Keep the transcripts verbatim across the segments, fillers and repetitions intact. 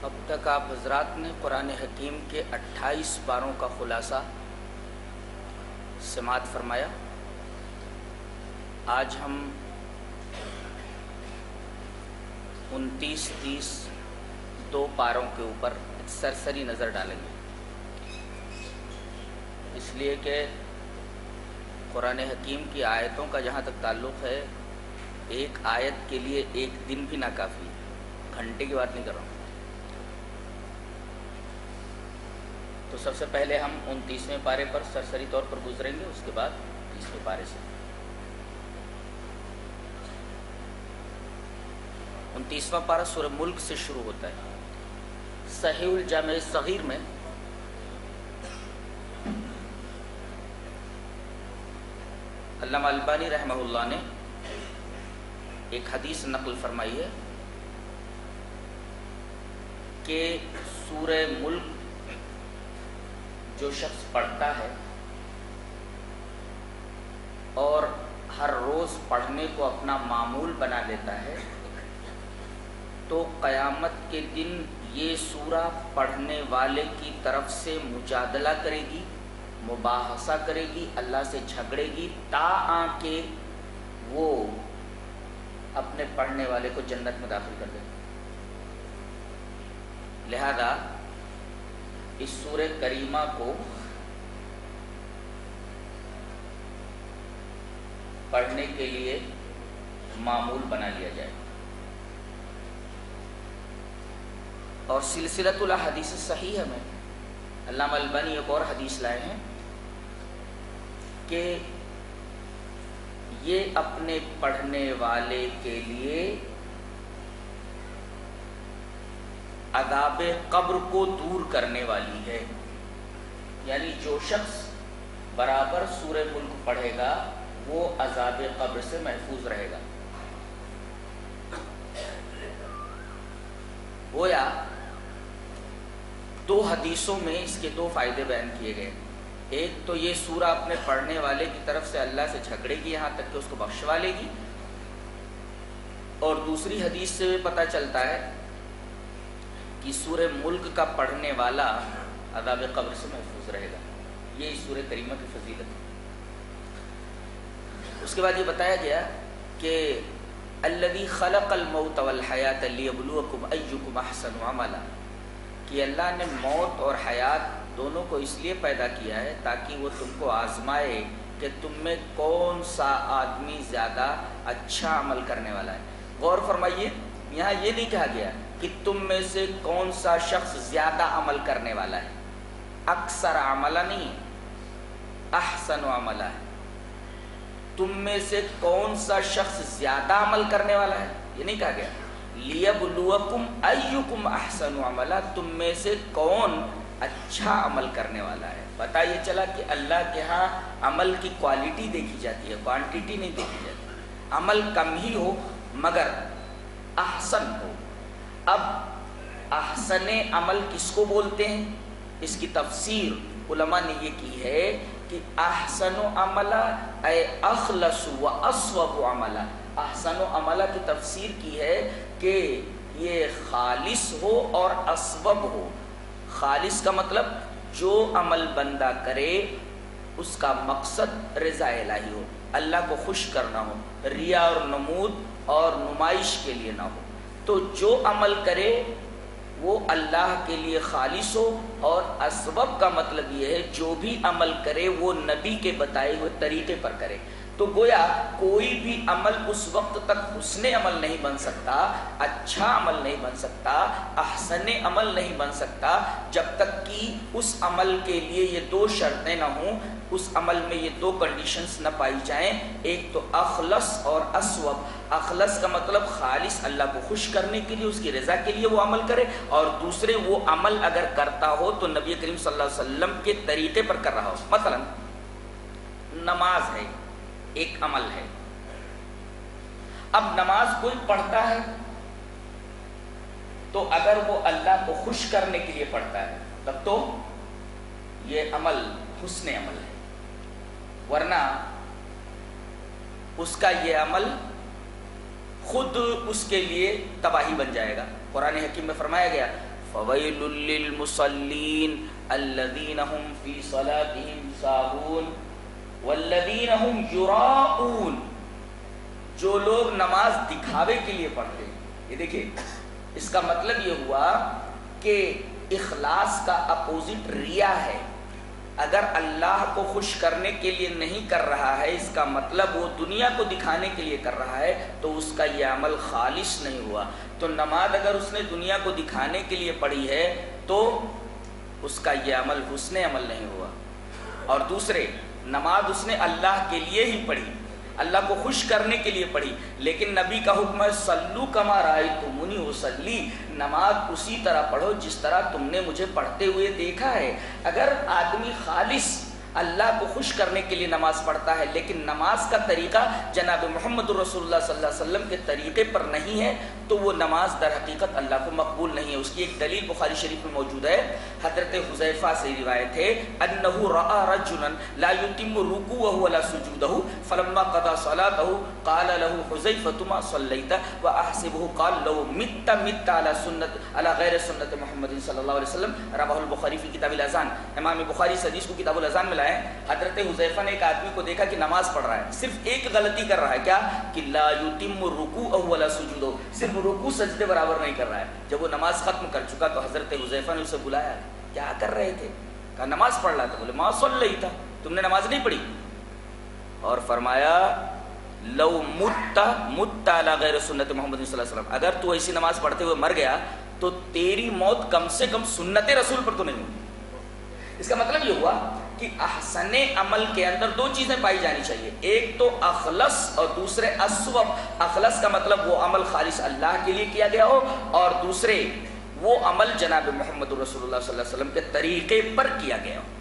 اب تک آپ حضرات نے قرآن حکیم کے اٹھائیس پاروں کا خلاصہ سماعت فرمایا۔ آج ہم انتیس تیس دو پاروں کے اوپر سرسری نظر ڈالیں گے، اس لیے کہ قرآن حکیم کی آیتوں کا جہاں تک تعلق ہے، ایک آیت کے لیے ایک دن بھی ناکافی، گھنٹے کی بات نہیں کر رہا ہوں۔ تو سب سے پہلے ہم انتیسویں پارے پر سرسری طور پر گزریں گے، اس کے بعد تیسویں پارے سے۔ انتیسواں پارہ سورہ ملک سے شروع ہوتا ہے۔ صحیح الجامع صغیر میں علامہ البانی رحمہ اللہ نے ایک حدیث نقل فرمائی ہے کہ سورہ ملک جو شخص پڑھتا ہے اور ہر روز پڑھنے کو اپنا معمول بنا لیتا ہے تو قیامت کے دن یہ سورہ پڑھنے والے کی طرف سے مجادلہ کرے گی، مباحثہ کرے گی، اللہ سے جھگڑے گی، تاآں کہ وہ اپنے پڑھنے والے کو جنت میں داخل کر دے۔ لہذا اس سورہ کریمہ کو پڑھنے کے لیے معمول بنا لیا جائے۔ اور سلسلۃ الاحادیث صحیح ہے میں علامہ البانی ایک اور حدیث لائے ہیں کہ یہ اپنے پڑھنے والے کے لیے عذاب قبر کو دور کرنے والی ہے، یعنی جو شخص برابر سورہ ملک پڑھے گا وہ عذاب قبر سے محفوظ رہے گا۔ گویا دو حدیثوں میں اس کے دو فائدے بیان کیے گئے۔ ایک تو یہ سورہ اپنے پڑھنے والے کی طرف سے اللہ سے جھگڑے گی یہاں تک کہ اس کو بخشوا لے گی، اور دوسری حدیث سے بھی پتہ چلتا ہے کہ سورہ ملک کا پڑھنے والا عذاب قبر سے محفوظ رہے گا۔ یہ اس سورہ کریمہ کی فضیلت ہے۔ اس کے بعد یہ بتایا گیا کہ الذی خلق الموت والحیات لیبلوکم ایکم احسن عملا، کہ اللہ نے موت اور حیات دونوں کو اس لیے پیدا کیا ہے تاکہ وہ تم کو آزمائے کہ تم میں کون سا آدمی زیادہ اچھا عمل کرنے والا ہے۔ غور فرمائیے، یہاں یہ نہیں کہا گیا کہ تم میں سے کون سا شخص زیادہ عمل کرنے والا ہے، اکثر عملہ نہیں، احسن عملہ ہے۔ تم میں سے کون سا شخص زیادہ عمل کرنے والا ہے یہ نہیں کہا گیا۔ لیبلوکم ایکم احسن عملا، تم میں سے کون اچھا عمل کرنے والا ہے۔ پتہ یہ چلا کہ اللہ کے ہاں عمل کی کوالٹی دیکھی جاتی ہے، کوانٹیٹی نہیں دیکھی جاتی۔ عمل کم ہی ہو مگر احسن ہو۔ اب احسن عمل کس کو بولتے ہیں؟ اس کی تفسیر علماء نے یہ کی ہے کہ احسن عملہ اے اخلص و اصوب عملہ۔ احسن عملہ کی تفسیر کی ہے کہ یہ خالص ہو اور اصوب ہو۔ خالص کا مطلب جو عمل بندہ کرے اس کا مقصد رضا الہی ہو، اللہ کو خوش کرنا ہو، ریا اور نمود اور نمائش کے لیے نہ ہو۔ تو جو عمل کرے وہ اللہ کے لیے خالص ہو، اور اسبب کا مطلب یہ ہے جو بھی عمل کرے وہ نبی کے بتائے ہوئے طریقے پر کرے۔ تو گویا کوئی بھی عمل اس وقت تک حسن عمل نہیں بن سکتا، اچھا عمل نہیں بن سکتا، احسن عمل نہیں بن سکتا جب تک کہ اس عمل کے لیے یہ دو شرطیں نہ ہوں، اس عمل میں یہ دو کنڈیشنز نہ پائی جائیں۔ ایک تو اخلص اور اصوب۔ اخلص کا مطلب خالص اللہ کو خوش کرنے کے لیے، اس کی رضا کے لیے وہ عمل کرے، اور دوسرے وہ عمل اگر کرتا ہو تو نبی کریم صلی اللہ علیہ وسلم کے طریقے پر کر رہا ہو۔ مثلا نماز ہے، ایک عمل ہے۔ اب نماز کوئی پڑھتا ہے تو اگر وہ اللہ کو خوش کرنے کے لیے پڑھتا ہے تب تو یہ عمل حسن عمل ہے، ورنہ اس کا یہ عمل خود اس کے لیے تباہی بن جائے گا۔ قرآن حکیم میں فرمایا گیا فویل للمصلین الذین هم فی صلاتهم ساہون والذین هم یراؤون، جو لوگ نماز دکھاوے کے لیے پڑھتے ہیں۔ یہ دیکھیں اس کا مطلب یہ ہوا کہ اخلاص کا اپوزٹ ریا ہے۔ اگر اللہ کو خوش کرنے کے لیے نہیں کر رہا ہے، اس کا مطلب وہ دنیا کو دکھانے کے لیے کر رہا ہے، تو اس کا یہ عمل خالص نہیں ہوا۔ تو نماز اگر اس نے دنیا کو دکھانے کے لیے پڑھی ہے تو اس کا یہ عمل حسن عمل نہیں ہوا۔ اور دوسرے، نماز اس نے اللہ کے لیے ہی پڑھی، اللہ کو خوش کرنے کے لیے پڑھی، لیکن نبی کا حکم ہے صلو کما رأیتمونی اصلی، نماز اسی طرح پڑھو جس طرح تم نے مجھے پڑھتے ہوئے دیکھا ہے۔ اگر آدمی خالص اللہ کو خوش کرنے کے لیے نماز پڑھتا ہے لیکن نماز کا طریقہ جناب محمد رسول اللہ صلی اللہ علیہ وسلم کے طریقے پر نہیں ہے تو وہ نماز در حقیقت اللہ کو مقبول نہیں ہے۔ اس کی ایک دلیل بخاری شریف میں موجود ہے، حضرت حذیفہ سے روایت ہے انہ رأى رجلا لا يتم رکوعه ولا سجوده فلما قضى صلاته قال له حذیفہ ما صلیت واحسبه قال لو مت مت على سنت على غیر سنت محمد صلی اللہ علیہ وسلم، رواه البخاری فی کتاب الاذان۔ امام بخاری اس حدیث کو کتاب الاذان میں لائے۔ حضرت حذیفہ نے ایک آدمی کو دیکھا کہ نماز پڑھ رہا ہے، صرف ایک غلطی کر رہا ہے، کیا کہ لا یتم رکوعه ولا سجوده، صرف رکوع سجدے برابر نہیں کر رہا ہے۔ جب وہ نماز ختم کر چکا تو حضرت حذیفہ نے اسے بلایا، کیا کر رہے تھے؟ کہا نماز پڑھ رہا تھا۔ بولے ما صلیت، تم نے نماز نہیں پڑھی؟ اور فرمایا لو مت مت علی غیر سنت محمد صلی اللہ علیہ وسلم، اگر تو ایسی نماز پڑھتے ہوئے مر گیا تو تیری موت کم سے کم سنت رسول پر تو نہیں ہوئی۔ اس کا مطلب یہ ہوا کہ احسن عمل کے اندر دو چیزیں پائی جانی چاہیے، ایک تو اخلص اور دوسرے الصواب۔ اخلص کا مطلب وہ عمل خالص اللہ کے لیے کیا گیا ہو، اور دوسرے وہ عمل جناب محمد رسول اللہ صلی اللہ علیہ وسلم کے طریقے پر کیا گیا ہو۔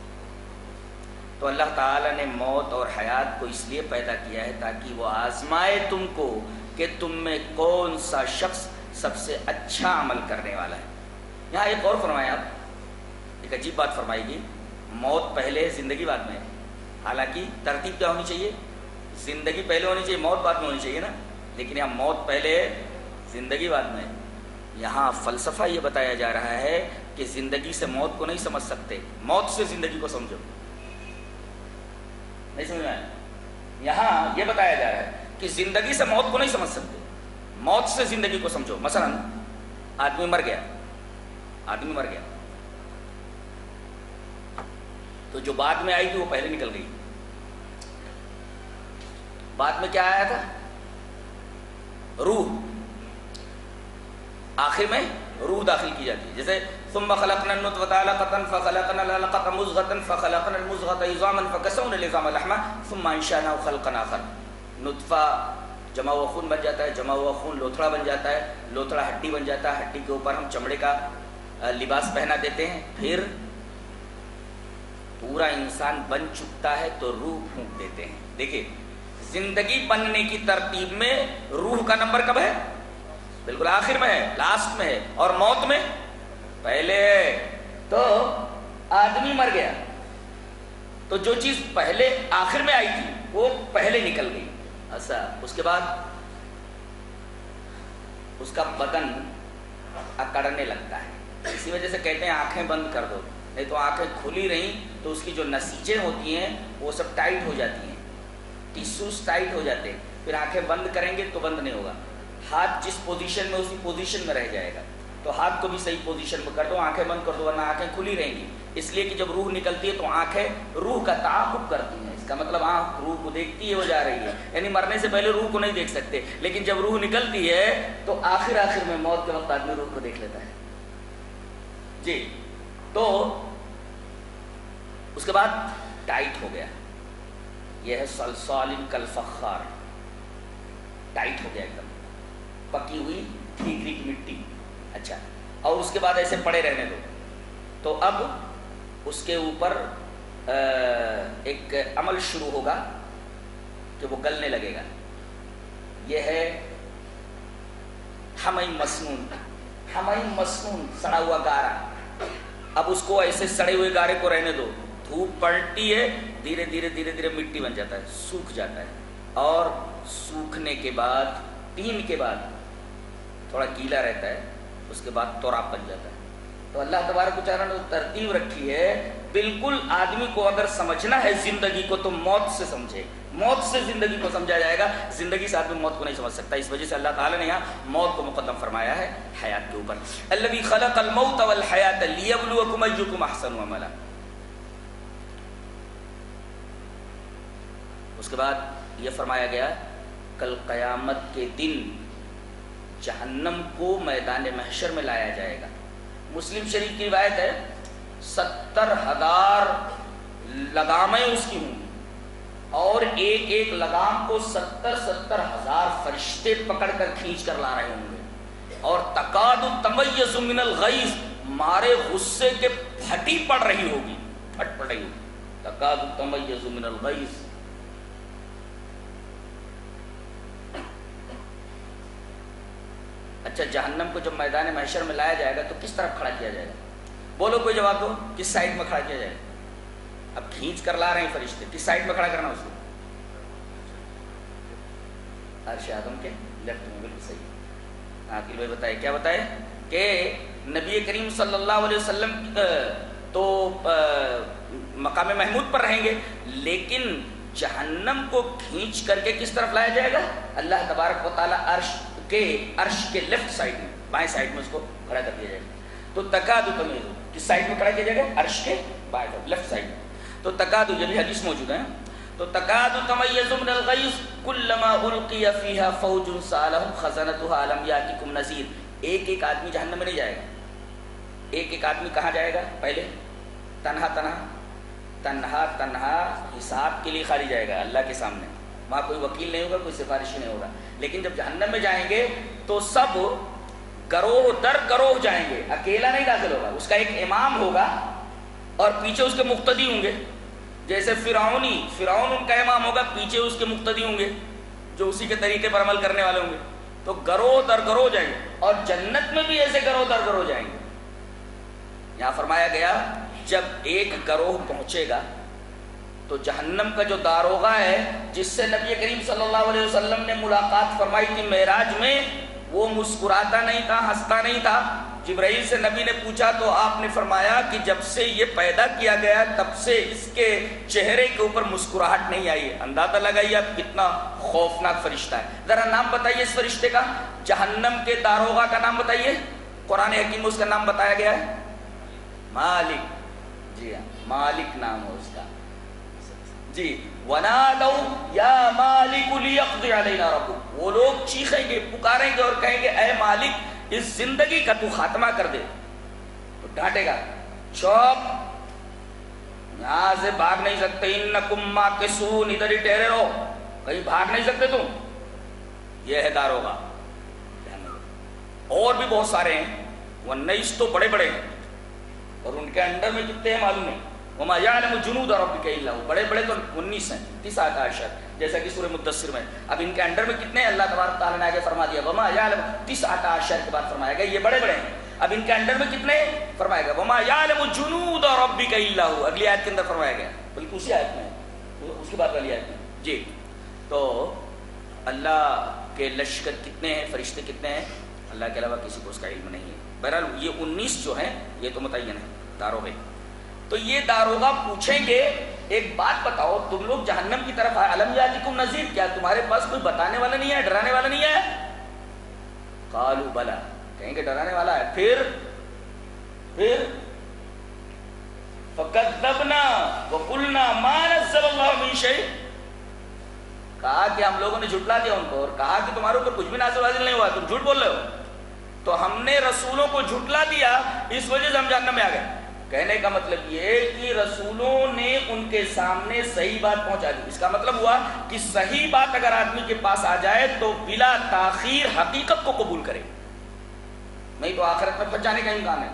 تو اللہ تعالیٰ نے موت اور حیات کو اس لیے پیدا کیا ہے تاکہ وہ آزمائے تم کو کہ تم میں کون سا شخص سب سے اچھا عمل کرنے والا ہے۔ یہاں ایک اور فرمائیں، آپ ایک عجیب بات فرمائے گی، موت پہلے زندگی بعد میں، حالانکہ ترتیب کیا ہونی چاہیے؟ زندگی پہلے ہونی چاہیے، موت بعد میں ہونی چاہیے نا، لیکن یہاں موت پہلے زندگی بعد میں۔ یہاں فلسفہ یہ بتایا جا رہا ہے کہ زندگی سے موت کو نہیں سمجھ سکتے، موت سے زندگی کو سمجھو۔ نہیں سمجھ میں آیا؟ یہاں یہ بتایا جا رہا ہے کہ زندگی سے موت کو نہیں سمجھ سکتے، موت سے زندگی کو سمجھو۔ مثلا آدمی مر گیا، آدمی مر گیا تو جو بعد میں آئی تھی وہ پہلے نکل گئی۔ بعد میں کیا آیا تھا؟ روح، آخر میں روح داخل کی جاتی ہے۔ جیسے ثم خلقنا النطفة علقة فخلقنا العلقة مضغة فخلقنا المضغة عظاما فكسونا العظام لحما ثم انشأناه خلقا آخر۔ نطفہ جمع ہوا خون بن جاتا ہے، جمع ہوا خون لوتھڑا بن جاتا ہے، لوتھڑا ہڈی بن جاتا ہے، ہڈی کے اوپر ہم چمڑے کا لباس پہنا دیتے ہیں، پھر پورا انسان بن چکتا ہے تو روح پھونک دیتے ہیں۔ دیکھیں زندگی بننے کی ترتیب میں روح کا نمبر کب ہے؟ بالکل آخر میں ہے، لاسٹ میں ہے، اور موت میں پہلے ہے۔ تو آدمی مر گیا تو جو چیز پہلے آخر میں آئی تھی وہ پہلے نکل گئی۔ ایسا اس کے بعد اس کا بدن اکڑنے لگتا ہے، اسی وجہ سے کہتے ہیں آنکھیں بند کر دو، نہیں تو آنکھیں کھلی رہیں تو اس کی جو نسیجیں ہوتی ہیں وہ سب ٹائٹ ہو جاتی ہیں، ٹیسوز ٹائٹ ہو جاتے ہیں، پھر آنکھیں بند کریں گے تو بند نہیں ہوگا۔ ہاتھ جس پوزیشن میں اسی پوزیشن میں رہ جائے گا، تو ہاتھ کو بھی صحیح پوزیشن میں کر دو، آنکھیں بند کر دو، ورنہ آنکھیں کھلی رہیں گی۔ اس لیے کہ جب روح نکلتی ہے تو آنکھیں روح کا تعاقب کرتی ہیں، اس کا مطلب آنکھ روح کو دیکھتی ہے، وہ جا رہی ہے، یعنی مرنے سے پہلے روح کو نہیں دیکھ سکتے، لیکن جب روح نکلتی ہے تو آخر آخر میں موت کے وقت آدمی روح کو دیکھ لیتا ہے۔ جی تو اس کے بعد ٹائٹ ہو گیا، یہ ہے صلصال کالفخار، ٹائٹ ہو گیا ایک دم، پکی ہوئی ٹھیکری کی مٹی۔ اچھا، اور اس کے بعد ایسے پڑے رہنے دو، تو اب اس کے اوپر ایک عمل شروع ہوگا کہ وہ گلنے لگے گا۔ یہ ہے حمیم مسنون، حمیم مسنون سڑا ہوا گارا۔ اب اس کو ایسے سڑے ہوئے گارے کو رہنے دو، دھوپ پڑتی ہے، دھیرے دھیرے دھیرے دھیرے مٹی بن جاتا ہے، سوکھ جاتا ہے، اور سوکھنے کے بعد تین کے بعد تھوڑا گیلا رہتا ہے، اس کے بعد تراب بن جاتا ہے۔ تو اللہ تبارک و تعالیٰ نے ترتیب رکھی ہے، بالکل آدمی کو اگر سمجھنا ہے زندگی کو تو موت سے سمجھے، موت سے زندگی کو سمجھا جائے گا، زندگی سے آدمی موت کو نہیں سمجھ سکتا. اس وجہ سے اللہ تعالیٰ نے یہاں موت کو مقدم فرمایا ہے حیات کے اوپر. الذی خلق الموت والحیات لیبلوکم ایکم احسن عملا. اس کے بعد یہ فرمایا گیا کل قیامت کے دن جہنم کو میدان محشر میں لایا جائے گا. مسلم شریف کی روایت ہے ستر ہزار لگامیں اس کی ہوں اور ایک ایک لگام کو ستر ستر ہزار فرشتے پکڑ کر کھینچ کر لا رہے ہوں گے. اور تکاد تمیز من الغیظ، مارے غصے کے پھٹی پڑ رہی ہوگی، پھٹ پڑ رہی ہوگی. تکاد تمیز من الغیظ. اچھا جہنم کو جب میدان محشر میں لایا جائے گا تو کس طرف کھڑا کیا جائے گا؟ بولو کوئی جواب دو. کس سائڈ میں کھڑا کیا جائے گا؟ اب کھینچ کر لا رہے ہیں فرشتے، کس سائڈ میں کھڑا کرنا اس کو؟ عرش آدم کے لیفٹ میں. بالکل صحیح. عاقل بھائی بتائے کیا بتائے کہ نبی کریم صلی اللہ علیہ وسلم تو مقام محمود پر رہیں گے، لیکن جہنم کو کھینچ کر کے کس طرف لایا جائے گا؟ اللہ تبارک و تعالیٰ عرش کے عرش کے لیفٹ سائڈ میں، بائیں سائڈ میں اس کو کھڑا کر دیا جائے گا. تو تکاد تمیز، کس سائڈ میں کھڑا کیا جائے گا؟ عرش کے بائیں لیفٹ سائڈ میں. تو تکاد، یہ بھی حدیث موجود ہے. تو تکاد تمیز من الغیظ کلما القی فیہا فوج سالہم خزنتها الم یاتکم نذیر. ایک ایک آدمی جہنم میں نہیں جائے گا. ایک ایک آدمی کہاں جائے گا؟ پہلے تنہا تنہا تنہا تنہا حساب کے لیے خالی جائے گا اللہ کے سامنے. وہاں کوئی وکیل نہیں ہوگا، کوئی سفارشی نہیں ہوگا. لیکن جب جہنم میں جائیں گے تو سب گروہ در گروہ جائیں گے، اکیلا نہیں داخل ہوگا. اس کا ایک امام ہوگا اور پیچھے اس کے مقتدی ہوں گے. جیسے فرعونی فرعون ان کا امام ہوگا، پیچھے اس کے مقتدی ہوں گے جو اسی کے طریقے پر عمل کرنے والے ہوں گے. تو گروہ در گروہ جائیں گے. اور جنت میں بھی ایسے گروہ در گروہ جائیں گے. یہاں فرمایا گیا جب ایک گروہ پہنچے گا تو جہنم کا جو داروغہ ہے جس سے نبی کریم صلی اللہ علیہ وسلم نے ملاقات فرمائی تھی معراج میں، وہ مسکراتا نہیں تھا، ہنستا نہیں تھا. جبرائیل سے نبی نے پوچھا تو آپ نے فرمایا کہ جب سے یہ پیدا کیا گیا تب سے اس کے چہرے کے اوپر مسکراہٹ نہیں آئی ہے. اندازہ لگائیے آپ کتنا خوفناک فرشتہ ہے. ذرا نام بتائیے اس فرشتے کا، جہنم کے داروغہ کا نام بتائیے. قرآن حکیم میں اس کا نام بتایا گیا ہے مالک. جی ہاں، مالک نام ہے اس کا. جی وَنَادَوْا يَا مَالِكُ لِيَقْضِ عَلَيْنَا رَبُّكَ. وہ لوگ چیخیں گے، پکاریں گے اور کہیں گے اے مالک اس زندگی کا تو خاتمہ کر دے. تو ڈانٹے گا چوپ، یہاں سے بھاگ نہیں سکتے. اِنَّكُمْ مَاكِثُونَ، ادھر ہی ٹھہرے رہو، کہیں بھاگ نہیں سکتے تم. یہ ہے داروغہ. اور بھی بہت سارے ہیں، وہ انیس تو بڑے بڑے ہیں اور ان کے انڈر میں کتنے ہیں معلوم نہیں. وما یعلم جنود ربک الا هو. بڑے بڑے تو انیس ہیں، تسعہ عشر، جیسا کہ سورہ مدثر میں. اب ان کے انڈر میں کتنے ہیں اللہ تبارک تعالیٰ نے آگے فرما دیا وما یعلم، تسعہ عشر کے بعد فرمایا گیا یہ بڑے بڑے ہیں. اب ان کے انڈر میں کتنے فرمایا گیا وما یعلم جنود ربک الا هو. اگلی آیت کے اندر فرمایا گیا، بلکہ اسی آیت میں اس کے بعد والی آیت میں. جی تو اللہ کے لشکر کتنے ہیں، فرشتے کتنے ہیں، اللہ کے علاوہ کسی کو اس کا علم نہیں ہے. بہرحال یہ انیس جو ہیں یہ تو متعین ہے داروغے. تو یہ داروغہ پوچھیں گے ایک بات بتاؤ تم لوگ جہنم کی طرف آئے، الم یاتکم نذیر، کیا تمہارے پاس کوئی بتانے والا نہیں ہے، ڈرانے والا نہیں ہے؟ قالوا بلا، کہیں گے ڈرانے والا ہے. پھر پھر فکذبنا وقلنا ما نزل اللہ من شیء. کہا کہ ہم لوگوں نے جھٹلا دیا ان کو اور کہا کہ تمہارے اوپر کچھ بھی نازل نازل نہیں ہوا، تم جھوٹ بول رہے ہو. تو ہم نے رسولوں کو جھٹلا دیا، اس وجہ سے ہم جہنم میں آ گئے. کہنے کا مطلب یہ کہ رسولوں نے ان کے سامنے صحیح بات پہنچا دی. اس کا مطلب ہوا کہ صحیح بات اگر آدمی کے پاس آ جائے تو بلا تاخیر حقیقت کو قبول کرے، نہیں تو آخرت میں پھنس جانے کا امکان ہے.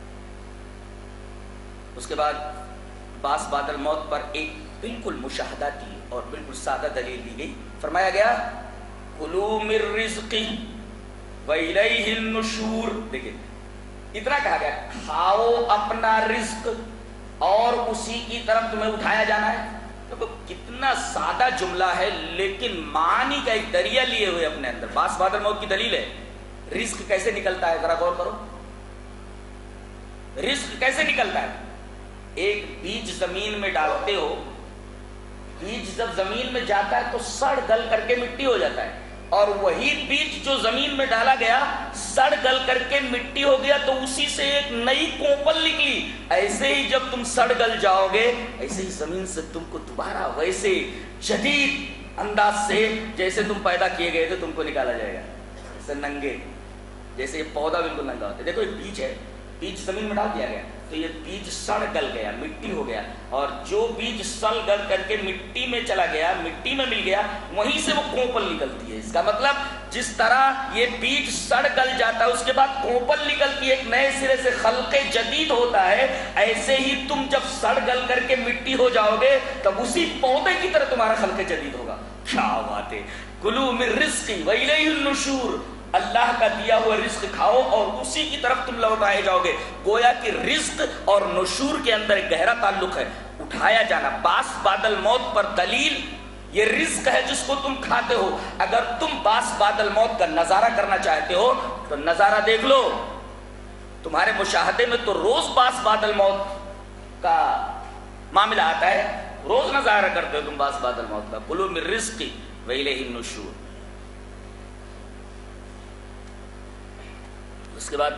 اس کے بعد باس بعد الموت پر ایک بالکل مشاہداتی اور بالکل سادہ دلیل دی گئی. فرمایا گیا کلوا من رزقہ وإلیہ النشور. دیکھیں اتنا کہا گیا کھاؤ اپنا رزق اور اسی کی طرف تمہیں اٹھایا جانا ہے. تو کتنا سادہ جملہ ہے لیکن معنی کا ایک دریا لیے ہوئے اپنے اندر. باس بعد الموت کی دلیل ہے. رزق کیسے نکلتا ہے ذرا غور کرو. رزق کیسے نکلتا ہے؟ ایک بیج زمین میں ڈالتے ہو، بیج جب زمین میں جاتا ہے تو سڑ گل کر کے مٹی ہو جاتا ہے، اور وہی بیج جو زمین میں ڈالا گیا سڑ گل کر کے مٹی ہو گیا تو اسی سے ایک نئی کوپل نکلی۔ ایسے ہی جب تم سڑ گل جاؤ گے، ایسے ہی زمین سے تم کو دوبارہ ویسے جدید انداز سے جیسے تم پیدا کیے گئے تھے تم کو نکالا جائے گا، جیسے ننگے، جیسے یہ پودا بالکل ننگا ہوتا ہے۔ دیکھو ایک بیج ہے، بیج زمین میں ڈال دیا گیا تو یہ بیج سڑ گل گیا، مٹی ہو گیا، اور جو بیج سڑ گل کر کے مٹی میں چلا گیا، مٹی میں مل گیا، وہیں سے وہ کوپل نکلتی ہے۔ اس کا مطلب جس طرح یہ بیج سڑ گل جاتا ہے اس کے بعد کوپل نکلتی ہے، ایک نئے سرے سے خلق جدید ہوتا ہے، ایسے ہی تم جب سڑ گل کر کے مٹی ہو جاؤ گے تب اسی پودے کی طرح تمہارا خلق جدید ہوگا۔ کیا بات ہے! کلوا من رزقی وإلیہ النشور، اللہ کا دیا ہوا رزق کھاؤ اور اسی کی طرف تم لوٹائے جاؤ گے۔ گویا کہ رزق اور نشور کے اندر ایک گہرا تعلق ہے، اٹھایا جانا۔ باس بادل موت پر دلیل یہ رزق ہے جس کو تم کھاتے ہو۔ اگر تم باس بادل موت کا نظارہ کرنا چاہتے ہو تو نظارہ دیکھ لو، تمہارے مشاہدے میں تو روز باس بادل موت کا معاملہ آتا ہے، روز نظارہ کرتے ہو تم باس بادل موت کا۔ کلوا من رزقی وإلیہ النشور۔ اس کے بعد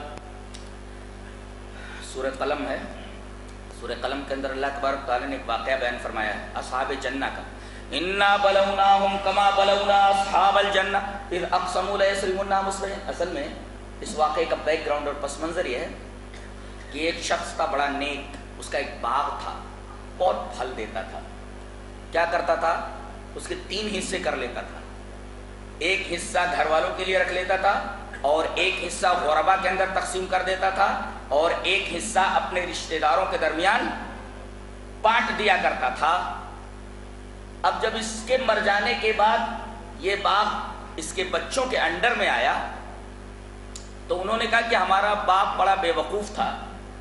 سورہ قلم ہے، سورہ قلم کے اندر اللہ تبارک تعالیٰ نے ایک واقعہ بیان فرمایا ہے اصحاب جنہ کا۔ اِنَّا بَلَوْنَاهُمْ كَمَا بَلَوْنَا أَصْحَابَ الْجَنَّةِ إِذْ أَقْسَمُوا لَيَصْرِمُنَّهَا مُصْبِحِينَ۔ اصل میں اس واقعے کا بیک گراؤنڈ اور پس منظر یہ ہے کہ ایک شخص تھا بڑا نیک، اس کا ایک باغ تھا، بہت پھل دیتا تھا۔ کیا کرتا تھا؟ اس کے تین حصے کر لیتا تھا، ایک حصہ گھر والوں کے لیے رکھ لیتا تھا، اور ایک حصہ غربا کے اندر تقسیم کر دیتا تھا، اور ایک حصہ اپنے رشتہ داروں کے درمیان بانٹ دیا کرتا تھا۔ اب جب اس کے مر جانے کے بعد یہ باغ اس کے بچوں کے انڈر میں آیا تو انہوں نے کہا کہ ہمارا باپ بڑا بے وقوف تھا،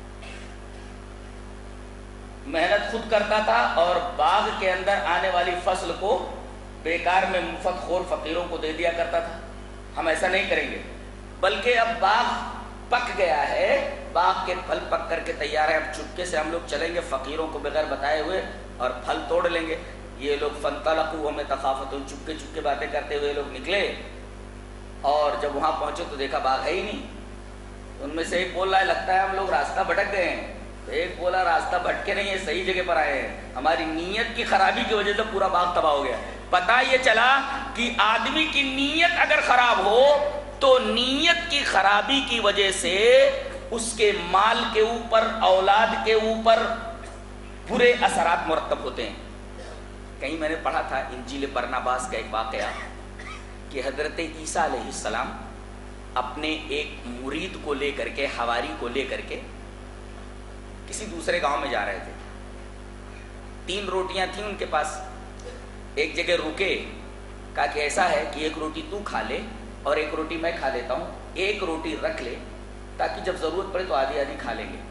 محنت خود کرتا تھا اور باغ کے اندر آنے والی فصل کو بیکار میں مفت خور فقیروں کو دے دیا کرتا تھا، ہم ایسا نہیں کریں گے، بلکہ اب باغ پک گیا ہے، باغ کے پھل پک کر کے تیار ہے، اب چپکے سے ہم لوگ چلیں گے فقیروں کو بغیر بتائے ہوئے اور پھل توڑ لیں گے۔ یہ لوگ فَانْطَلَقُوا ہمیں تخافت، چپکے چپکے باتیں کرتے ہوئے لوگ نکلے، اور جب وہاں پہنچے تو دیکھا باغ ہے ہی نہیں۔ ان میں سے ایک بول رہا ہے لگتا ہے ہم لوگ راستہ بھٹک گئے ہیں، تو ایک بولا راستہ بھٹکے نہیں ہے، صحیح جگہ پر آئے ہیں، ہماری نیت کی خرابی کی وجہ سے پورا باغ تباہ ہو گیا۔ پتہ یہ چلا کہ آدمی کی نیت اگر خراب ہو تو نیت کی خرابی کی وجہ سے اس کے مال کے اوپر، اولاد کے اوپر برے اثرات مرتب ہوتے ہیں۔ کہیں میں نے پڑھا تھا انجیل برناباس کا ایک واقعہ کہ حضرت عیسیٰ علیہ السلام اپنے ایک مرید کو لے کر کے، حواری کو لے کر کے کسی دوسرے گاؤں میں جا رہے تھے، تین روٹیاں تھیں ان کے پاس، ایک جگہ رکے، کہا کہ ایسا ہے کہ ایک روٹی تو کھا لے اور ایک روٹی میں کھا لیتا ہوں، ایک روٹی رکھ لے تاکہ جب ضرورت پڑے تو آدھی آدھی کھا لیں گے۔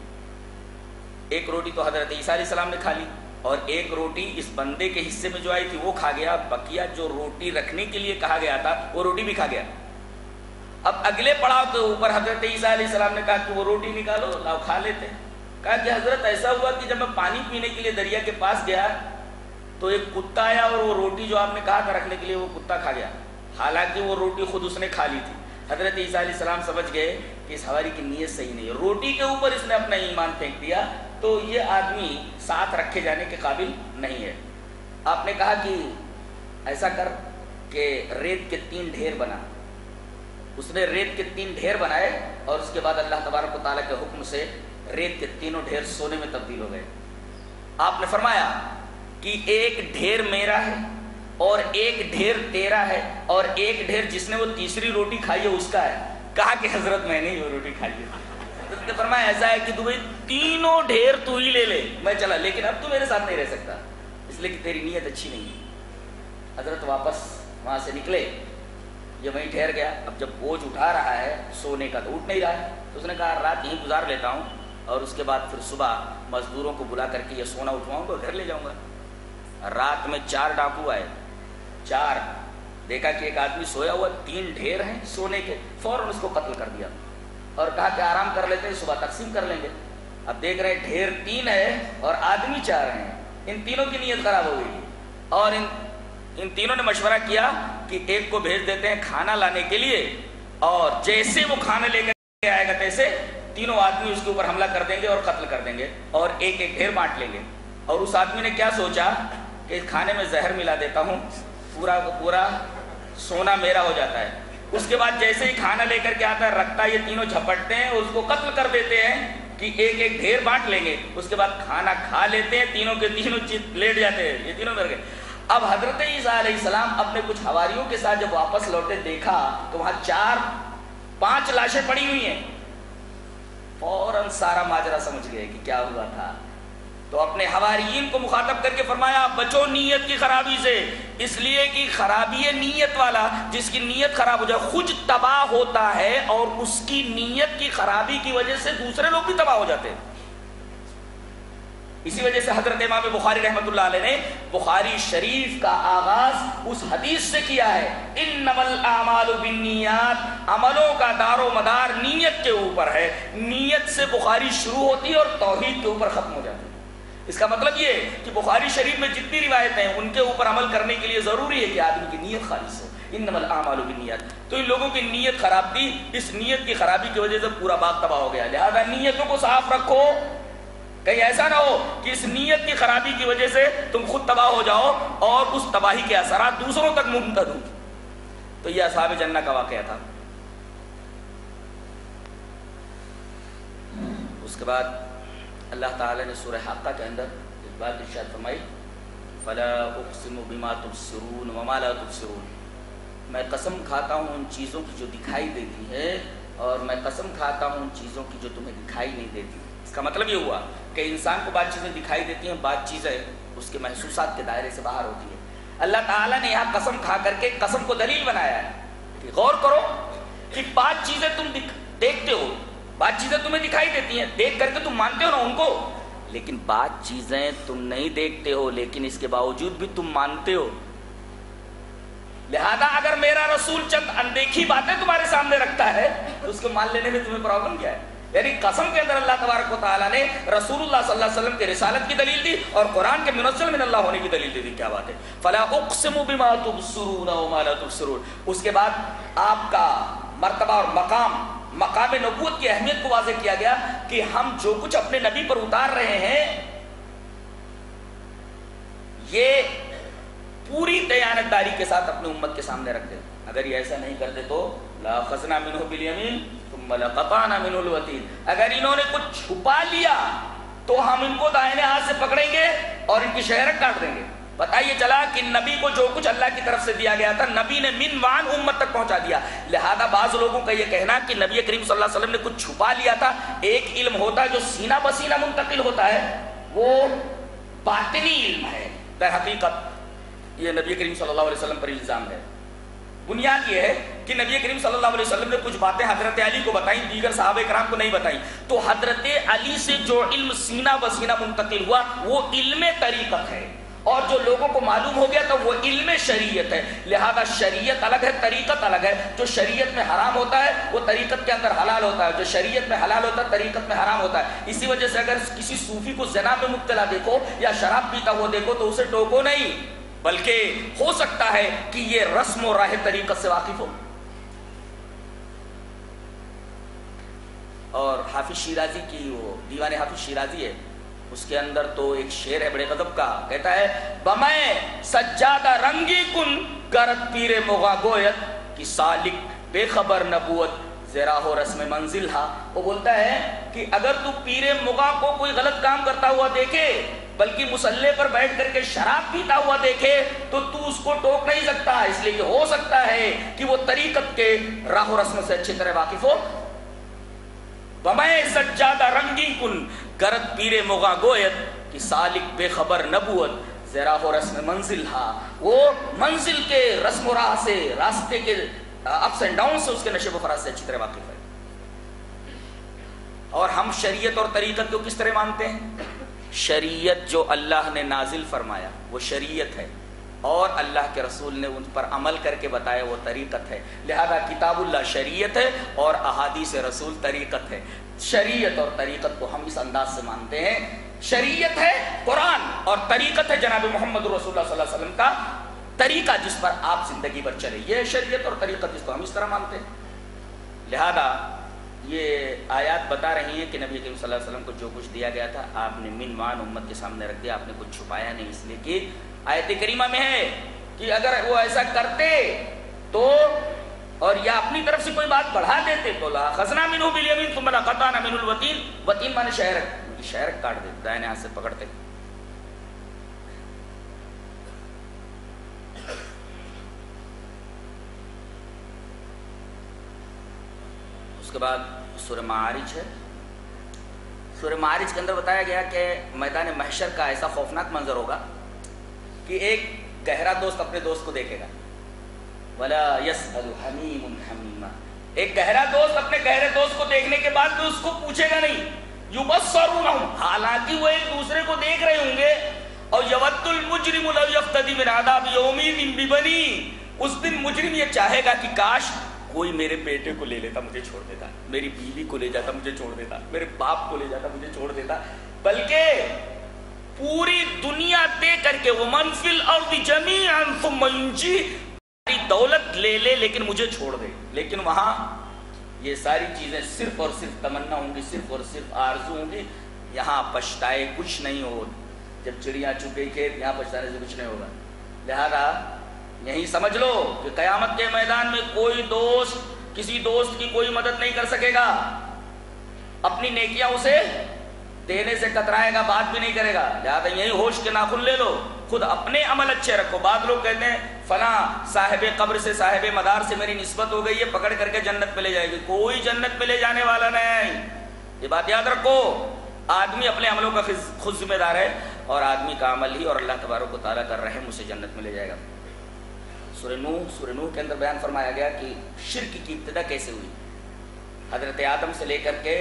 ایک روٹی تو حضرت عیسیٰ علیہ السلام نے کھا لی، اور ایک روٹی اس بندے کے حصے میں جو آئی تھی وہ کھا گیا، بقیہ جو روٹی رکھنے کے لیے کہا گیا تھا وہ روٹی بھی کھا گیا۔ اب اگلے پڑاؤ کے اوپر حضرت عیسیٰ علیہ السلام نے کہا کہ وہ روٹی نکالو، لاؤ کھا لیتے۔ کہا کہ حضرت ایسا ہوا کہ جب میں پانی پینے کے لیے دریا کے پاس گیا تو ایک کتا آیا اور وہ روٹی جو آپ نے کہا تھا رکھنے کے لیے وہ کتا کھا گیا، حالانکہ وہ روٹی خود اس نے کھا لی تھی۔ حضرت عیسیٰ علیہ السلام سمجھ گئے کہ اس حواری کی نیت صحیح نہیں ہے، روٹی کے اوپر اس نے اپنا ایمان پھینک دیا، تو یہ آدمی ساتھ رکھے جانے کے قابل نہیں ہے۔ آپ نے کہا کہ ایسا کر کہ ریت کے تین ڈھیر بنا، اس نے ریت کے تین ڈھیر بنائے، اور اس کے بعد اللہ تبارک و تعالیٰ کے حکم سے ریت کے تینوں ڈھیر سونے میں تبدیل ہو گئے۔ آپ نے فرمایا کہ ایک ڈھیر میرا ہے اور ایک ڈھیر تیرا ہے اور ایک ڈھیر جس نے وہ تیسری روٹی کھائی ہے اس کا ہے۔ کہا کہ حضرت میں نے وہ روٹی کھائی ہے۔ حضرت نے فرمایا ایسا ہے کہ تو بھائی تینوں ڈھیر تو ہی لے لے، میں چلا، لیکن اب تو میرے ساتھ نہیں رہ سکتا اس لیے کہ تیری نیت اچھی نہیں ہے۔ حضرت واپس وہاں سے نکلے، یہ وہیں ٹھہر گیا۔ اب جب بوجھ اٹھا رہا ہے سونے کا تو اٹھ نہیں رہا ہے، تو اس نے کہا رات یہیں گزار لیتا ہوں اور اس کے بعد پھر صبح مزدوروں کو بلا کر کے یہ سونا اٹھواؤں گا، گھر لے جاؤں گا۔ رات میں چار ڈاکو آئے، چار دیکھا کہ ایک آدمی سویا ہوا، تین ڈھیر ہیں سونے کے، فوراً اس کو قتل کر دیا اور کہا کہ آرام کر لیتے ہیں، صبح تقسیم کر لیں گے۔ اب دیکھ رہے ڈھیر تین ہے اور آدمی چار ہیں، ان تینوں کی نیت خراب ہو گئی اور ان ان تینوں نے مشورہ کیا کہ ایک کو بھیج دیتے ہیں کھانا لانے کے لیے، اور جیسے وہ کھانا لے کر آئے گا تیسے تینوں آدمی اس کے اوپر حملہ کر دیں گے اور قتل کر دیں گے اور ایک ایک ڈھیر بانٹ لیں گے۔ اور اس آدمی نے کیا سوچا کہ کھانے میں زہر ملا دیتا ہوں، پورا پورا سونا میرا ہو جاتا ہے۔ اس کے بعد جیسے ہی کھانا لے کر کے آتا ہے رکھتا ہے، یہ تینوں جھپٹتے ہیں، اس کو قتل کر دیتے ہیں کہ ایک ایک ڈھیر بانٹ لیں گے۔ اس کے بعد کھانا کھا لیتے ہیں، تینوں کے تینوں لیٹ جاتے ہیں، یہ تینوں مر گئے۔ اب حضرت عیسیٰ علیہ السلام اپنے کچھ حواریوں کے ساتھ جب واپس لوٹے دیکھا تو وہاں چار پانچ لاشیں پڑی ہوئی ہیں، فوراً سارا ماجرا سمجھ گئے کہ کیا ہوا تھا۔ تو اپنے حواریین کو مخاطب کر کے فرمایا بچو نیت کی خرابی سے، اس لیے کہ خرابی ہے نیت والا، جس کی نیت خراب ہو جائے خود تباہ ہوتا ہے، اور اس کی نیت کی خرابی کی وجہ سے دوسرے لوگ بھی تباہ ہو جاتے ہیں۔ اسی وجہ سے حضرت امام بخاری رحمۃ اللہ علیہ نے بخاری شریف کا آغاز اس حدیث سے کیا ہے، انما الاعمال بالنیات، عملوں کا دار و مدار نیت کے اوپر ہے۔ نیت سے بخاری شروع ہوتی ہے اور توحید کے اوپر ختم ہو جاتی ہے۔ اس کا مطلب یہ کہ بخاری شریف میں جتنی روایتیں ہیں ان کے اوپر عمل کرنے کے لیے ضروری ہے کہ آدمی کی نیت خالص ہو، انما الاعمال بالنیات۔ تو ان لوگوں کی نیت خراب تھی، اس نیت کی خرابی کی وجہ سے پورا باغ تباہ ہو گیا۔ لہذا نیتوں کو صاف رکھو، کہیں ایسا نہ ہو کہ اس نیت کی خرابی کی وجہ سے تم خود تباہ ہو جاؤ اور اس تباہی کے اثرات دوسروں تک منتقل ہوں۔ تو یہ اصحاب جنہ کا واقعہ تھا۔ اس کے بعد اللہ تعالیٰ نے سورہ حاقہ کے اندر ایک بات ارشاد فرمائی، فلا اقسم بما تبصرون وما لا تبصرون، میں قسم کھاتا ہوں ان چیزوں کی جو دکھائی دیتی ہے اور میں قسم کھاتا ہوں ان چیزوں کی جو تمہیں دکھائی نہیں دیتی۔ اس کا مطلب یہ ہوا کہ انسان کو بعض چیزیں دکھائی دیتی ہیں، بعض چیزیں اس کے محسوسات کے دائرے سے باہر ہوتی ہیں۔ اللہ تعالیٰ نے یہاں قسم کھا کر کے قسم کو دلیل بنایا ہے کہ غور کرو کہ بعض چیزیں تم دیکھتے ہو، بعض چیزیں تمہیں دکھائی دیتی ہیں، دیکھ کر کے تم مانتے ہو نا ان کو، لیکن بعض چیزیں تم نہیں دیکھتے ہو لیکن اس کے باوجود بھی تم مانتے ہو۔ لہذا اگر میرا رسول چند اندیکھی باتیں تمہارے سامنے رکھتا ہے تو اس کو مان لینے میں تمہیں پرابلم کیا ہے؟ یعنی قسم کے اندر اللہ تبارک و تعالیٰ نے رسول اللہ صلی اللہ علیہ وسلم کے رسالت کی دلیل دی اور قرآن کے منزل من اللہ ہونے کی دلیل دی۔ کیا بات ہے، فلا اقسم بما تبصرون وما لا تبصرون۔ اس کے بعد آپ کا مرتبہ اور مقام مقام نبوت کی اہمیت کو واضح کیا گیا کہ ہم جو کچھ اپنے نبی پر اتار رہے ہیں یہ پوری دیانتداری کے ساتھ اپنے امت کے سامنے رکھ دیں۔ اگر یہ ایسا نہیں کرتے تو لَأَخَذْنَا مِنْهُ بِالْيَمِينِ ثُمَّ لَقَطَعْنَا مِنْهُ الْوَتِينَ، اگر انہوں نے کچھ چھپا لیا تو ہم ان کو دائیں ہاتھ سے پکڑیں گے اور ان کی شہرت کاٹ دیں گے۔ بتائیے چلا کہ نبی کو جو کچھ اللہ کی طرف سے دیا گیا تھا نبی نے من وان امت تک پہنچا دیا۔ لہذا بعض لوگوں کا یہ کہنا کہ نبی کریم صلی اللہ علیہ وسلم نے کچھ چھپا لیا تھا، ایک علم ہوتا ہے جو سینہ بسینہ منتقل ہوتا ہے، وہ باطنی علم ہے۔ در حقیقت یہ نبی کریم صلی اللہ علیہ وسلم پر الزام ہے۔ بنیاد یہ ہے کہ نبی کریم صلی اللہ علیہ وسلم نے کچھ باتیں حضرت علی کو بتائیں، دیگر صحابہ کرام کو نہیں بتائیں، تو حضرت علی سے جو علم سینہ بسینہ منتقل ہوا وہ علم طریقت ہے، اور جو لوگوں کو معلوم ہو گیا تو وہ علم شریعت ہے۔ لہذا شریعت الگ ہے، طریقت الگ ہے۔ جو شریعت میں حرام ہوتا ہے وہ طریقت کے اندر حلال ہوتا ہے، جو شریعت میں حلال ہوتا ہے طریقت میں حرام ہوتا ہے۔ اسی وجہ سے اگر کسی صوفی کو زنا میں مبتلا دیکھو یا شراب پیتا ہوا دیکھو تو اسے ٹوکو نہیں، بلکہ ہو سکتا ہے کہ یہ رسم و راہ طریقت سے واقف ہو۔ اور حافظ شیرازی کی وہ دیوان حافظ شیرازی ہے، اس کے اندر تو ایک شعر ہے بڑے غضب کا، کہتا ہے بمائے سجادہ رنگی کن گرد پیر مغا گویت کی سالک بے خبر نبوت زیرا ہو رسم منزل ہا۔ وہ بولتا ہے کہ اگر تو پیر مغا کو کوئی غلط کام کرتا ہوا دیکھے بلکہ مسلح پر بیٹھ کر کے شراب پیتا ہوا دیکھے تو تو اس کو ٹوک نہیں سکتا، اس لیے کہ ہو سکتا ہے کہ وہ طریقت کے راہ و رسم سے اچھی طرح واقف ہو۔ بمائے سجادہ رنگی کن گرد پیر مغا گویت کی سالک بے خبر نبوت زیرا ہو رسم منزل ہا۔ وہ منزل کے رسم و راہ سے، راستے کے اپس اینڈ ڈاؤن سے، اس کے نشیب و فراز سے اچھی طرح واقف ہے۔ اور ہم شریعت اور طریقت کو کس طرح مانتے ہیں؟ شریعت جو اللہ نے نازل فرمایا وہ شریعت ہے، اور اللہ کے رسول نے ان پر عمل کر کے بتایا وہ طریقت ہے. لہذا کتاب اللہ شریعت ہے اور احادیث رسول طریقت ہے. شریعت اور طریقت کو ہم اس انداز سے مانتے ہیں. شریعت ہے قرآن اور طریقت ہے جناب محمد رسول اللہ صلی اللہ علیہ وسلم کا طریقہ جس پر آپ زندگی بھر چلے. یہ شریعت اور طریقت جس کو ہم اس طرح مانتے ہیں. لہذا یہ آیات بتا رہی ہیں کہ نبی کریم صلی اللہ علیہ وسلم کو جو کچھ دیا گیا تھا آپ نے من مان امت کے سامنے رکھ دیا. آپ نے کچھ چھپایا نہیں, اس لیے کہ آیت کریمہ میں ہے کہ اگر وہ ایسا کرتے تو اور یا اپنی طرف سے کوئی بات بڑھا دیتے تو لا خزنہ منہ بالیمین ثم لقطعنا منہ الوتین. وتین مانے شہر, شہر کاٹ دیتے, دائیں ہاتھ سے پکڑتے. اس کے بعد سورہ معارج ہے. سورہ معارج کے اندر بتایا گیا کہ میدان محشر کا ایسا خوفناک منظر ہوگا کہ ایک گہرا دوست اپنے دوست کو دیکھے گا. ولا يسأل حمیم حمیما. ایک گہرا دوست اپنے گہرے دوست کو دیکھنے کے بعد بھی اس کو پوچھے گا نہیں. یبصرونہم, حالانکہ وہ ایک دوسرے کو دیکھ رہے ہوں گے. اور یود المجرم لو یفتدی من عذاب یومئذ ببنیہ. اس دن مجرم یہ چاہے گا کہ کاش کوئی میرے بیٹے کو لے لیتا, مجھے چھوڑ دیتا, میری بیوی کو لے جاتا, مجھے چھوڑ دیتا, میرے باپ کو لے جاتا, مجھے چھوڑ دیتا. بلکہ پوری دنیا دے کر کے ومن فی الارض جمیعا ثم ینجی, ساری دولت لے لے لیکن مجھے چھوڑ دے. لیکن وہاں یہ ساری چیزیں صرف اور صرف تمنا ہوں گی, صرف اور صرف آرزو ہوں گی. یہاں پچھتائے کچھ نہیں ہو. جب چڑیاں چگئی کھیت, یہاں پچھتانے سے کچھ نہیں ہوگا. لہذا یہی سمجھ لو کہ قیامت کے میدان میں کوئی دوست کسی دوست کی کوئی مدد نہیں کر سکے گا. اپنی نیکیاں اسے دینے سے کترائے گا, بات بھی نہیں کرے گا. لہٰذا یہی ہوش کے ناخن لے لو, خود اپنے عمل اچھے رکھو. بعض لوگ کہتے ہیں فلاں صاحب قبر سے صاحب مدار سے میری نسبت ہو گئی ہے, پکڑ کر کے جنت میں لے جائے گی. کوئی جنت میں لے جانے والا نہیں. یہ بات یاد رکھو. آدمی اپنے عملوں کا خود ذمہ دار ہے اور آدمی کا عمل ہی اور اللہ تبارک و تعالیٰ کا رحم اسے جنت میں لے جائے گا. سورہ نوح سورہ نوح کے اندر بیان فرمایا گیا کہ شرک کی ابتدا کیسے ہوئی. حضرت آدم سے لے کر کے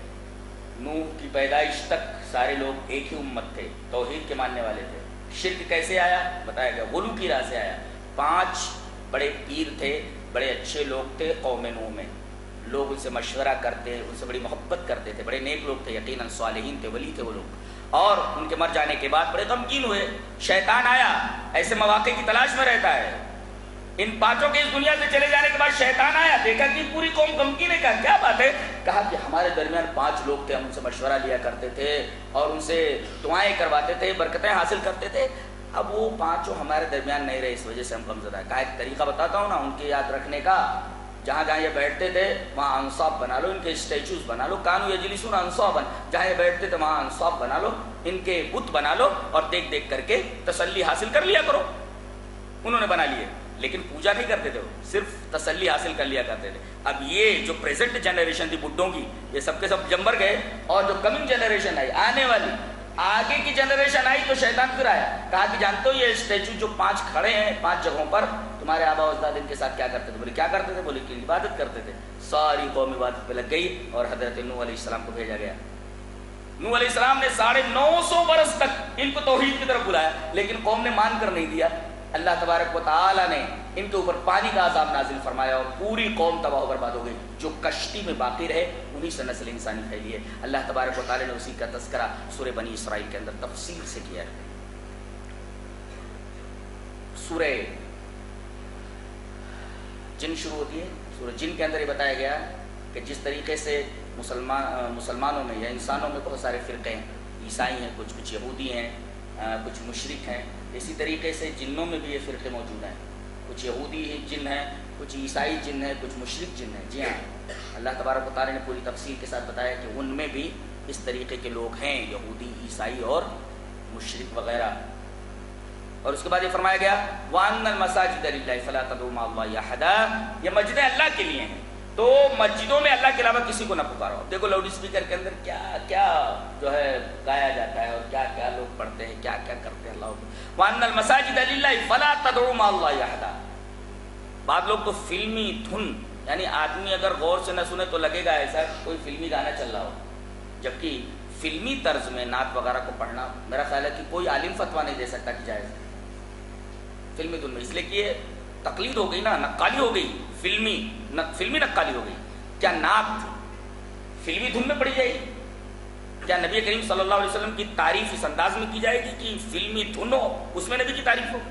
نوح کی پیدائش تک سارے لوگ ایک ہی امت تھے, توحید کے ماننے والے تھے. شرک کیسے آیا بتایا گیا, غلو کی راہ سے آیا. پانچ بڑے پیر تھے, بڑے اچھے لوگ تھے قوم نوح میں. لوگ ان سے مشورہ کرتے, ان سے بڑی محبت کرتے تھے, بڑے نیک لوگ تھے, یقیناً صالحین تھے, ولی تھے وہ لوگ. اور ان کے مر جانے کے بعد بڑے غمگین ہوئے. شیطان آیا, ایسے مواقع کی تلاش میں رہتا ہے. ان پانچوں کے اس دنیا سے چلے جانے کے بعد شیطان آیا, دیکھا کہ پوری قوم غمگین ہے. کہا کیا بات ہے؟ کہا کہ ہمارے درمیان پانچ لوگ تھے, ہم ان سے مشورہ لیا کرتے تھے اور ان سے دعائیں کرواتے تھے, برکتیں حاصل کرتے تھے. اب وہ پانچوں ہمارے درمیان نہیں رہے, اس وجہ سے ہم غمزدہ ہیں. کہا ایک طریقہ بتاتا ہوں نا ان کے یاد رکھنے کا. جہاں جہاں یہ بیٹھتے تھے وہاں انصاب بنا لو, ان کے اسٹیچوز بنا لو. کانو یجلسون انصابا, جہاں یہ بیٹھتے تھے وہاں انصاب بنا لو, ان کے بت بنا لو اور دیکھ دیکھ کر کے تسلی حاصل کر لیا کرو. انہوں نے بنا لیے, لیکن پوجا نہیں کرتے تھے, وہ صرف تسلی حاصل کر لیا کرتے تھے. اب یہ جو پریزنٹ جنریشن تھی بڈھوں کی, یہ سب کے سب جمبر گئے. اور جو کمنگ جنریشن آئی, آنے والی آگے کی جنریشن آئی, تو شیطان پھر آیا. کہا کہ جانتے ہو یہ اسٹیچو جو پانچ کھڑے ہیں پانچ جگہوں پر, تمہارے آبا و اجداد ان کے ساتھ کیا کرتے تھے؟ بولے کیا کرتے تھے؟ بولے کہ عبادت کرتے تھے. ساری قوم عبادت پہ لگ گئی اور حضرت نوح علیہ السلام کو بھیجا گیا. نوح علیہ السلام نے ساڑھے نو سو برس تک ان کو توحید کی طرف بلایا, لیکن قوم نے مان کر نہیں دیا. اللہ تبارک و تعالیٰ نے ان کے اوپر پانی کا عذاب نازل فرمایا اور پوری قوم تباہ و برباد ہو گئی. جو کشتی میں باقی رہے انہی سے نسل انسانی پھیلی ہے. اللہ تبارک و تعالیٰ نے اسی کا تذکرہ سورہ بنی اسرائیل کے اندر تفصیل سے کیا ہے. سورہ جن شروع ہوتی ہے. سورہ جن کے اندر یہ بتایا گیا کہ جس طریقے سے مسلمان مسلمانوں میں یا انسانوں میں بہت سارے فرقے ہیں, عیسائی ہیں, کچھ کچھ یہودی ہیں, کچھ مشرک ہیں, اسی طریقے سے جنوں میں بھی یہ فرقے موجود ہیں. کچھ یہودی جن ہیں, کچھ عیسائی جن ہیں, کچھ مشرک جن ہیں. جی ہاں, اللہ تبارک و تعالیٰ نے پوری تفصیل کے ساتھ بتایا کہ ان میں بھی اس طریقے کے لوگ ہیں, یہودی, عیسائی اور مشرک وغیرہ. اور اس کے بعد یہ فرمایا گیا وَأَنَّ الْمَسَاجِدَ لِلَّهِ فَلَا تَدْعُوا مَعَ اللَّهِ أَحَدًا, یہ مسجدیں اللہ کے لیے ہیں تو مسجدوں میں اللہ کے علاوہ کسی کو نہ پکارو. دیکھو لاؤڈ اسپیکر کے اندر کیا کیا جو ہے گایا جاتا ہے اور کیا کیا لوگ پڑھتے ہیں, کیا کیا کرتے ہیں. اللہ وَأَنَّ الْمَسَاجِدَ لِلَّهِ فَلَا تَدْعُوا مَعَ اللَّهِ أَحَدًا. بعض لوگ تو فلمی دھن, یعنی آدمی اگر غور سے نہ سنے تو لگے گا ایسا کوئی فلمی گانا چل رہا ہو, جبکہ فلمی طرز میں نعت وغیرہ کو پڑھنا میرا خیال ہے کہ کوئی عالم فتویٰ نہیں دے سکتا کہ جائز ہے. فلمی دھن میں، اس لیے کہ یہ تقلید ہو گئی نا، نقالی ہو گئی، فلمی فلمی نقالی ہو گئی. کیا نعت فلمی دھن میں پڑھی جائے گی؟ کیا نبی کریم صلی اللہ علیہ وسلم کی تعریف اس انداز میں کی جائے گی کہ فلمی دھن ہو، اس میں نبی کی تعریف ہو؟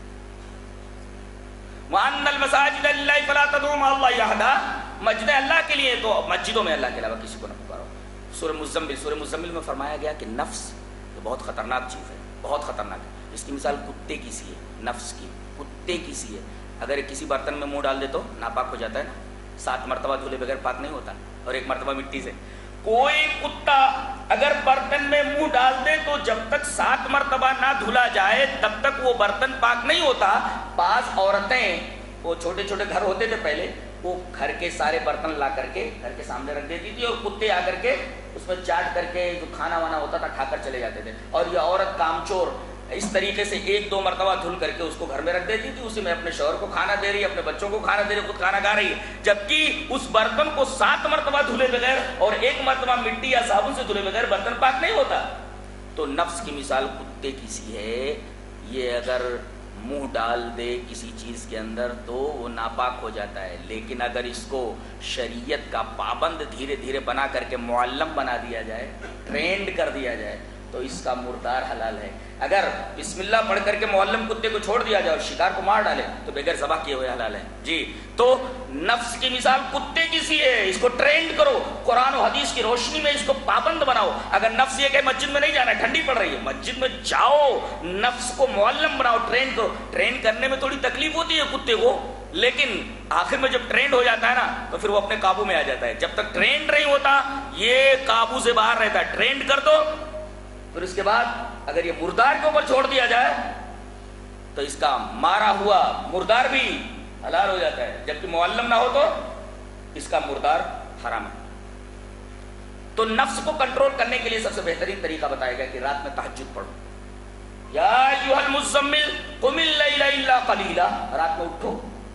وَأَنَّ الْمَسَاجِدَ لِلَّهِ فَلَا تَدْعُوا مَعَ اللَّهِ أَحَدًا، مسجدیں اللہ کے لیے تو مسجدوں میں اللہ کے علاوہ کسی کو نہ پکارو. سورہ مزمل سورہ مزمل میں فرمایا گیا کہ نفس یہ بہت خطرناک چیز ہے، بہت خطرناک ہے. اس کی مثال کتے کی سی ہے، نفس کی کتے کی سی ہے. اگر کسی برتن میں منہ ڈال دے تو ناپاک ہو جاتا ہے نا، سات مرتبہ دھلے بغیر پاک نہیں ہوتا، اور ایک مرتبہ مٹی سے. کوئی کتا اگر برتن میں منہ ڈال دے تو جب تک سات مرتبہ نہ دھلا جائے تب تک وہ برتن پاک نہیں ہوتا. بعض عورتیں، وہ چھوٹے چھوٹے گھر ہوتے تھے پہلے، وہ گھر کے سارے برتن لا کر کے گھر کے سامنے رکھ دیتی تھی، اور کتے آ کر کے اس میں چاٹ کر کے جو کھانا وانا ہوتا تھا کھا کر چلے جاتے تھے. اور یہ عورت کامچور اس طریقے سے ایک دو مرتبہ دھل کر کے اس کو گھر میں رکھ دیتی تھی، اسی میں اپنے شوہر کو کھانا دے رہی ہے، اپنے بچوں کو کھانا دے رہی ہے، خود کھانا کھا رہی ہے، جبکہ اس برتن کو سات مرتبہ دھلے بغیر اور ایک مرتبہ مٹی یا صابن سے دھلے بغیر برتن پاک نہیں ہوتا. تو نفس کی مثال کتے کی سی ہے. یہ اگر منہ ڈال دے کسی چیز کے اندر تو وہ ناپاک ہو جاتا ہے، لیکن اگر اس کو شریعت کا پابند دھیرے دھیرے بنا کر کے معلم بنا دیا جائے، ٹرینڈ کر دیا جائے، تو اس کا مردار حلال ہے. اگر بسم اللہ پڑھ کر کے معلم کتے کو چھوڑ دیا جائے اور شکار کو مار ڈالے تو بغیر ذبح کیے ہوئے حلال ہے. جی تو نفس کی مثال کتے کی سی ہے. اس کو ٹرینڈ کرو، قرآن و حدیث کی روشنی میں اس کو پابند بناؤ. اگر نفس یہ کہ مسجد میں نہیں جانا ہے، ٹھنڈی پڑ رہی ہے، مسجد میں جاؤ، نفس کو معلم بناؤ، ٹرینڈ کرو. ٹرینڈ کرنے میں تھوڑی تکلیف ہوتی ہے کتے کو، لیکن آخر میں جب ٹرینڈ ہو جاتا ہے نا تو پھر وہ اپنے قابو میں آ جاتا ہے. جب تک ٹرینڈ نہیں ہوتا یہ قابو سے باہر رہتا ہے. ٹرینڈ کر دو، پھر اس کے بعد اگر یہ مردار کے اوپر چھوڑ دیا جائے تو اس کا مارا ہوا مردار بھی حلال ہو جاتا ہے، جبکہ معلم نہ ہو تو اس کا مردار حرام ہے. تو نفس کو کنٹرول کرنے کے لیے سب سے بہترین طریقہ بتایا گیا کہ رات میں تہجد پڑھو. یا ایھا المزمل قم اللیل الا قلیلا، رات میں اٹھو،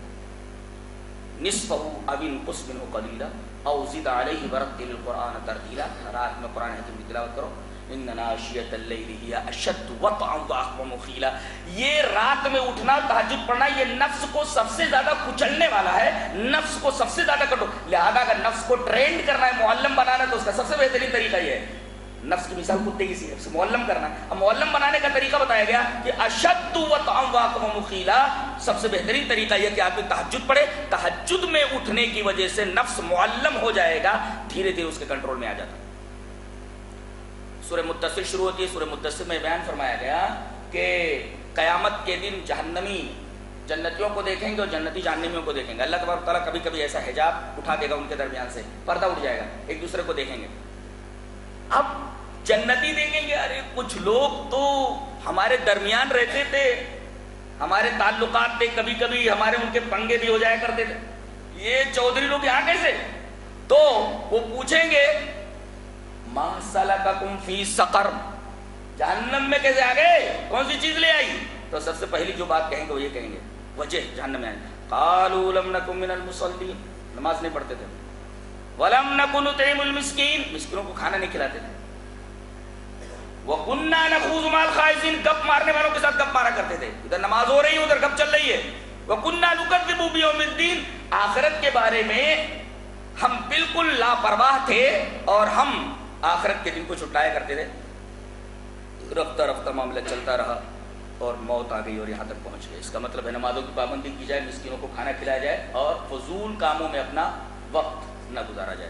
نصفہ او انقص منہ قلیلا او زد علیہ ورتل القرآن ترتیلا. رات میں قرآن حکیم کی تلاوت کرو. ان ناشیۃ اللیل ہی اشد وطئا واقوم قیلا. یہ رات میں اٹھنا، تہجد پڑھنا، یہ نفس کو سب سے زیادہ کچلنے والا ہے، نفس کو سب سے زیادہ کنٹرول. لہذا اگر نفس کو ٹرینڈ کرنا ہے، معلم بنانا ہے، تو اس کا سب سے بہترین طریقہ یہ ہے. نفس کی مثال کتے کی سی ہے، معلم کرنا ہے. اب معلم بنانے کا طریقہ بتایا گیا کہ اشد وطئا واقوم قیلا. سب سے بہترین طریقہ یہ کہ آدمی تہجد پڑھے. تہجد میں اٹھنے کی وجہ سے نفس معلم ہو جائے گا، دھیرے دھیرے اس کے کنٹرول میں آ جاتا ہے. سورہ مدثر شروع ہوتی ہے. سورہ مدثر میں بیان فرمایا گیا کہ قیامت کے دن جہنمی جنتیوں کو دیکھیں گے اور جنتی جہنمیوں کو دیکھیں گے. اللہ تبارک تعالیٰ کبھی کبھی ایسا حجاب اٹھا دے گا ان کے درمیان سے، پردہ اٹھ جائے گا، ایک دوسرے کو دیکھیں گے. اب جنتی دیکھیں گے، ارے کچھ لوگ تو ہمارے درمیان رہتے تھے، ہمارے تعلقات تھے، کبھی کبھی ہمارے ان کے پنگے بھی ہو جایا کرتے تھے، یہ چودھری لوگ یہاں کیسے؟ تو وہ پوچھیں گے ما سلککم فی سقر، جہنم میں کیسے آ گئے، کون سی چیز لے آئی؟ تو سب سے پہلی جو بات کہیں گے وہ یہ کہیں گے، وجہ جہنم میں آئے، قالوا لم نکن من المصلین، نماز نہیں پڑھتے تھے، ولم نکن نطعم المسکین، مسکینوں کو کھانا نہیں کھلاتے تھے، وَكُنَّا نَخُوضُ مَعَ الْخَائِضِينَ، گپ مارنے والوں کے ساتھ گپ مارا کرتے تھے. ادھر نماز ہو رہی ہے، ادھر گپ چل رہی ہے. وَكُنَّا نُكَذِّبُ بِيَوْمِ الدِّينِ، آخرت کے بارے میں ہم بالکل لاپرواہ تھے اور ہم آخرت کے دن کو چھٹایا کرتے تھے. رفتہ رفتہ معاملہ چلتا رہا اور موت آ گئی اور یہاں تک پہنچ گئے. اس کا مطلب ہے نمازوں کی پابندی کی جائے، مسکینوں کو کھانا کھلایا جائے اور فضول کاموں میں اپنا وقت نہ گزارا جائے.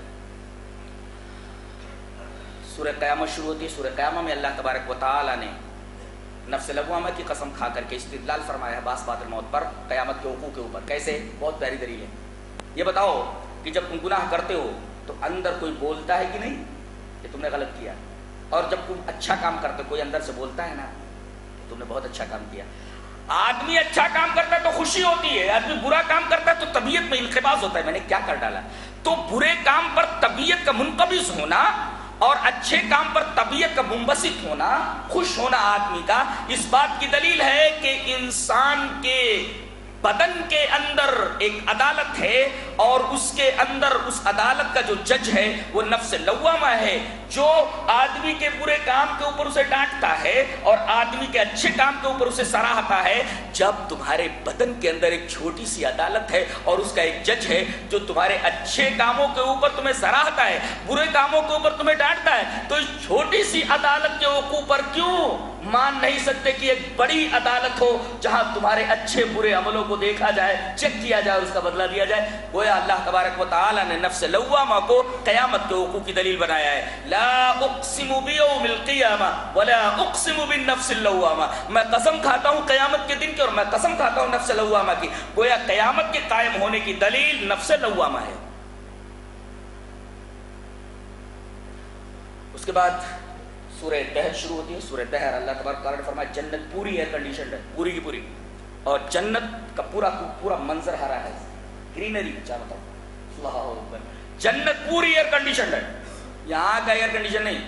سورہ قیامت شروع ہوتی ہے. سورہ قیامت میں اللہ تبارک و تعالیٰ نے نفس لوامہ کی قسم کھا کر کے استدلال فرمایا ہے باس بعد الموت پر، قیامت کے وقوع کے اوپر. کیسے؟ بہت پیاری دلیل ہے. یہ بتاؤ کہ جب تم گناہ کرتے ہو تو اندر کوئی بولتا ہے کہ نہیں کہ تم نے غلط کیا؟ اور جب تم اچھا کام کرتے کوئی اندر سے بولتا ہے نا کہ تم نے بہت اچھا کام کیا. آدمی اچھا کام کرتا ہے تو خوشی ہوتی ہے، آدمی برا کام کرتا ہے تو طبیعت میں انقباض ہوتا ہے، میں نے کیا کر ڈالا. تو برے کام پر طبیعت کا منقبض ہونا اور اچھے کام پر طبیعت کا منبسط ہونا، خوش ہونا آدمی کا، اس بات کی دلیل ہے کہ انسان کے بدن کے اندر ایک عدالت ہے اور اس کے اندر اس عدالت کا جو جج ہے وہ نفس لوامہ ہے، جو آدمی کے برے کام کے اوپر اسے ڈانٹتا ہے اور آدمی کے اچھے کام کے اوپر اسے سراہتا ہے۔ جب تمہارے بدن کے اندر ایک چھوٹی سی عدالت ہے اور اس کا ایک جج ہے جو تمہارے اچھے کاموں کے اوپر تمہیں سراہتا ہے، برے کاموں کے اوپر تمہیں ڈانٹتا ہے، تو اس چھوٹی سی عدالت کے وقوع پر کیوں مان نہیں سکتے کہ ایک بڑی عدالت ہو جہاں تمہارے اچھے برے عملوں کو دیکھا جائے، چیک کیا جائے اور اس کا بدلہ دیا جائے؟ گویا اللہ تبارک و تعالی نے نفس لوامہ کو قیامت کے وقوع کی دلیل بنایا ہے۔ لا اقسم بیوم القیامہ ولا اقسم بالنفس اللوامہ، میں قسم کھاتا ہوں قیامت کے دن کی اور میں قسم کھاتا ہوں نفس لوامہ کی۔ گویا قیامت کے قائم ہونے کی دلیل نفس لوامہ ہے۔ اس کے بعد سورہ دہر شروع ہوتی ہے۔ سورہ دہر اللہ تبارک تعالیٰ نے فرمایا جنت پوری ایئر کنڈیشنڈ ہے، پوری کی پوری، اور جنت کا پورا پورا منظر ہرا ہے، گرینری چاہتا ہوں، اللہ اکبر، جنت پوری ایئر کنڈیشنڈ ہے، یہاں کا ایئر کنڈیشن نہیں،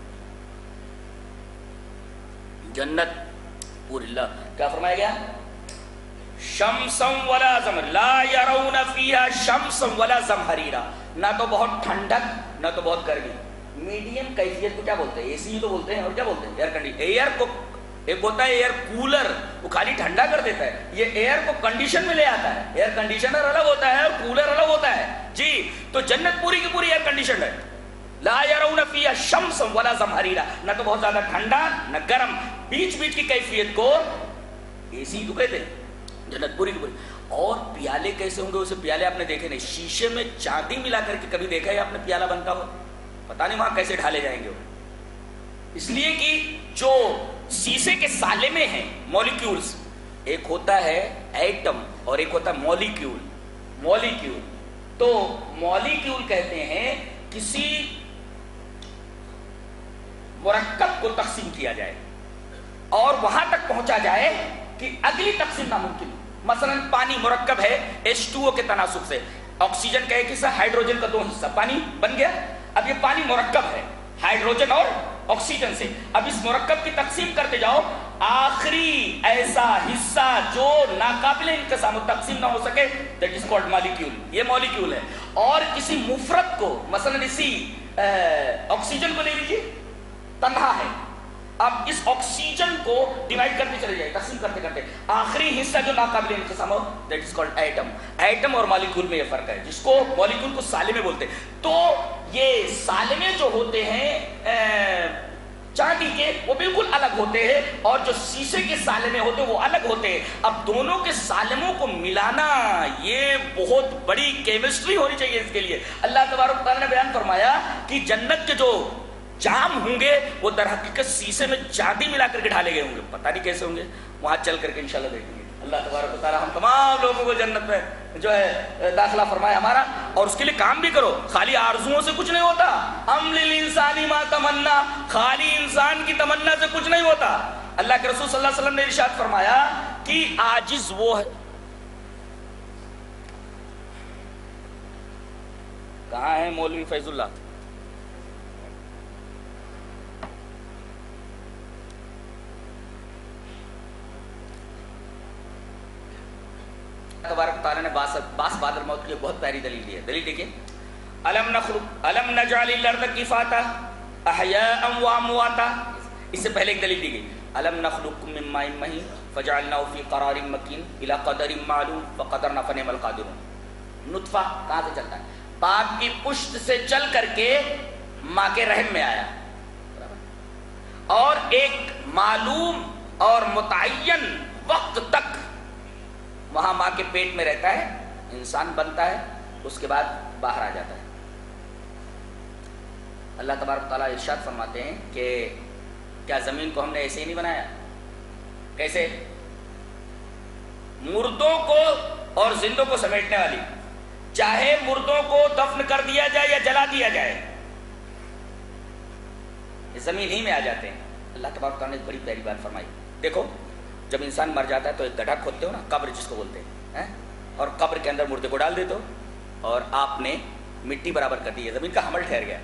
جنت پوری۔ اللہ کیا فرمایا گیا؟ شمسا ولا زمہر لا یرون فیہا شمسا ولا زمہریرا، نہ تو بہت ٹھنڈک نہ تو بہت گرمی، میڈیم کیفیت کو کیا بولتے ہیں؟ اے سی تو بولتے ہیں، اور کیا بولتے ہیں؟ Air condition. ایئر کو ایک ہوتا ہے ایئر کولر، وہ خالی ٹھنڈا کر دیتا ہے، یہ ایئر کو کنڈیشن میں لے آتا ہے۔ ایئر کنڈیشنر الگ ہوتا ہے اور کولر الگ ہوتا ہے جی۔ تو جنت پوری کی پوری ایئر کنڈیشن ہے۔ لا یرون فیہا شمسا ولا زمہریرا، نہ تو بہت زیادہ ٹھنڈا نہ گرم، بیچ بیچ کی کیفیت کو اے سی تو کہتے ہیں، جنت پوری کی پوری۔ اور پیالے کیسے ہوں گے؟ اسے پیالے آپ نے دیکھے نہیں، شیشے میں چاندی ملا کر کے کبھی دیکھا ہے آپ نے پیالہ بنتا ہوا؟ پتہ نہیں وہاں کیسے ڈھالے جائیں گے وہ، اس لیے کہ جو شیشے کے سالے میں ہیں مولیکیولز، ایک ہوتا ہے ایٹم اور ایک ہوتا ہے مولیکیول۔ مولیکیول تو مولیکیول کہتے ہیں کسی مرکب کو تقسیم کیا جائے اور وہاں تک پہنچا جائے کہ اگلی تقسیم ناممکن ہو۔ مثلا پانی مرکب ہے ایچ ٹو او کے تناسب سے، آکسیجن کا ایک حصہ، ہائیڈروجن کا دو حصہ، پانی بن گیا۔ اب یہ پانی مرکب ہے ہائیڈروجن اور آکسیجن سے، اب اس مرکب کی تقسیم کرتے جاؤ، آخری ایسا حصہ جو ناقابل انقسام و تقسیم نہ ہو سکے، that is called molecule، یہ مولیکیول ہے۔ اور کسی مفرد کو، مثلا اسی آکسیجن کو لے لیجیے، تنہا ہے، اب اس آکسیجن کو ڈیوائڈ کرتے چلے جائے، تقسیم کرتے کرتے آخری حصہ جو ناقابل انقسام ہو، that is called atom۔ Atom اور مالیکول میں یہ فرق ہے، جس کو مالیکول کو سالمے بولتے ہیں۔ تو یہ سالمے جو ہوتے ہیں چاندی کے، وہ بالکل الگ ہوتے ہیں، اور جو شیشے کے سالمے ہوتے ہیں وہ الگ ہوتے ہیں۔ اب دونوں کے سالموں کو ملانا یہ بہت بڑی کیمسٹری ہونی چاہیے اس کے لیے۔ اللہ تبارک تعالیٰ نے بیان فرمایا کہ جنت کے جو جام ہوں گے وہ در حقیقت شیشے میں چاندی ملا کر کے ڈھالے گئے ہوں گے، پتہ نہیں کیسے ہوں گے، وہاں چل کر کے انشاءاللہ دیکھیں گے۔ اللہ تبارک و تعالیٰ ہم تمام لوگوں کو جنت میں جو ہے داخلہ فرمائے ہمارا، اور اس کے لیے کام بھی کرو، خالی آرزوؤں سے کچھ نہیں ہوتا۔ ام للانسان ما تمنا، خالی انسان کی تمنا سے کچھ نہیں ہوتا۔ اللہ کے رسول صلی اللہ علیہ وسلم نے ارشاد فرمایا کہ عاجز وہ ہے، کہاں ہے مولوی فیض اللہ؟ تبارک تعالیٰ نے باس باس بعد الموت کی بہت پیاری دلیل دی ہے۔ دلیل دیکھیں، الم نخلق الم نجعل الارض کفاتا احیاء و امواتا، اس سے پہلے ایک دلیل دی گئی، الم نخلقکم من ماء مہین فجعلناه فی قرار مکین الی قدر معلوم فقدرنا فنعم القادرون۔ نطفہ کہاں سے چلتا ہے؟ باپ کی پشت سے چل کر کے ماں کے رحم میں آیا، اور ایک معلوم اور متعین وقت تک وہاں ماں کے پیٹ میں رہتا ہے، انسان بنتا ہے، اس کے بعد باہر آ جاتا ہے۔ اللہ تبارک تعالیٰ ارشاد فرماتے ہیں کہ کیا زمین کو ہم نے ایسے ہی نہیں بنایا؟ کیسے؟ مردوں کو اور زندوں کو سمیٹنے والی، چاہے مردوں کو دفن کر دیا جائے یا جلا دیا جائے، یہ زمین ہی میں آ جاتے ہیں۔ اللہ تبارک تعالیٰ نے بڑی پیاری بات فرمائی، دیکھو جب انسان مر جاتا ہے تو ایک گڈھا کھودتے ہو نا، قبر جس کو بولتے ہیں، اور قبر کے اندر مردے کو ڈال دیتے ہو، اور آپ نے مٹی برابر کر دی، یہ زمین کا حمل ٹھہر گیا،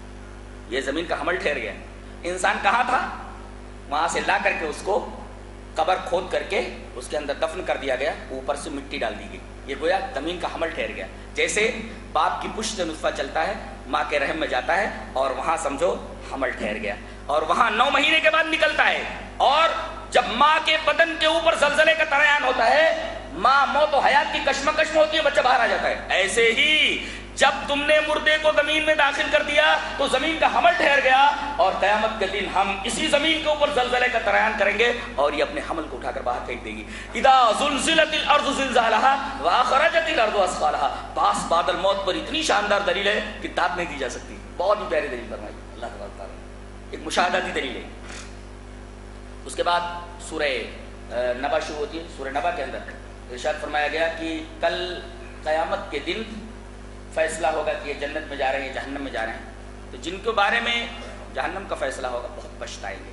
یہ زمین کا حمل ٹھہر گیا۔ انسان کہاں تھا؟ وہاں سے لا کر کے اس کو قبر کھود کر کے اس کے اندر دفن کر دیا گیا، اوپر سے مٹی ڈال دی گئی، یہ گویا زمین کا حمل ٹھہر گیا. جیسے باپ کی پشت سے نطفہ چلتا ہے، ماں کے رحم میں جاتا ہے اور وہاں سمجھو حمل ٹھہر گیا، اور وہاں نو مہینے کے بعد نکلتا ہے. اور جب ماں کے بدن کے اوپر زلزلے کا تریان ہوتا ہے، ماں موت و حیات کی کشمکش میں ہوتی ہے، بچہ باہر آ جاتا ہے. ایسے ہی جب تم نے مردے کو زمین میں داخل کر دیا تو زمین کا حمل ٹھہر گیا، اور قیامت کے دن ہم اسی زمین کے اوپر زلزلے کا تریان کریں گے اور یہ اپنے حمل کو اٹھا کر باہر پھینک دے گی. اذا زلزلت الارض زلزالها واخرجت الارض اثقالها. باس بادل موت پر اتنی شاندار دلیل ہے کہ داد نہیں دی جا سکتی. بہت ہی پیاری دلیل فرمائی اللہ تبارک تعالیٰ، ایک مشاہداتی دلیل ہے. اس کے بعد سورہ نبا شروع ہوتی ہے. سورہ نبا کے اندر ارشاد فرمایا گیا کہ کل قیامت کے دن فیصلہ ہوگا کہ یہ جنت میں جا رہے ہیں جہنم میں جا رہے ہیں. تو جن کے بارے میں جہنم کا فیصلہ ہوگا بہت پچھتائیں گے.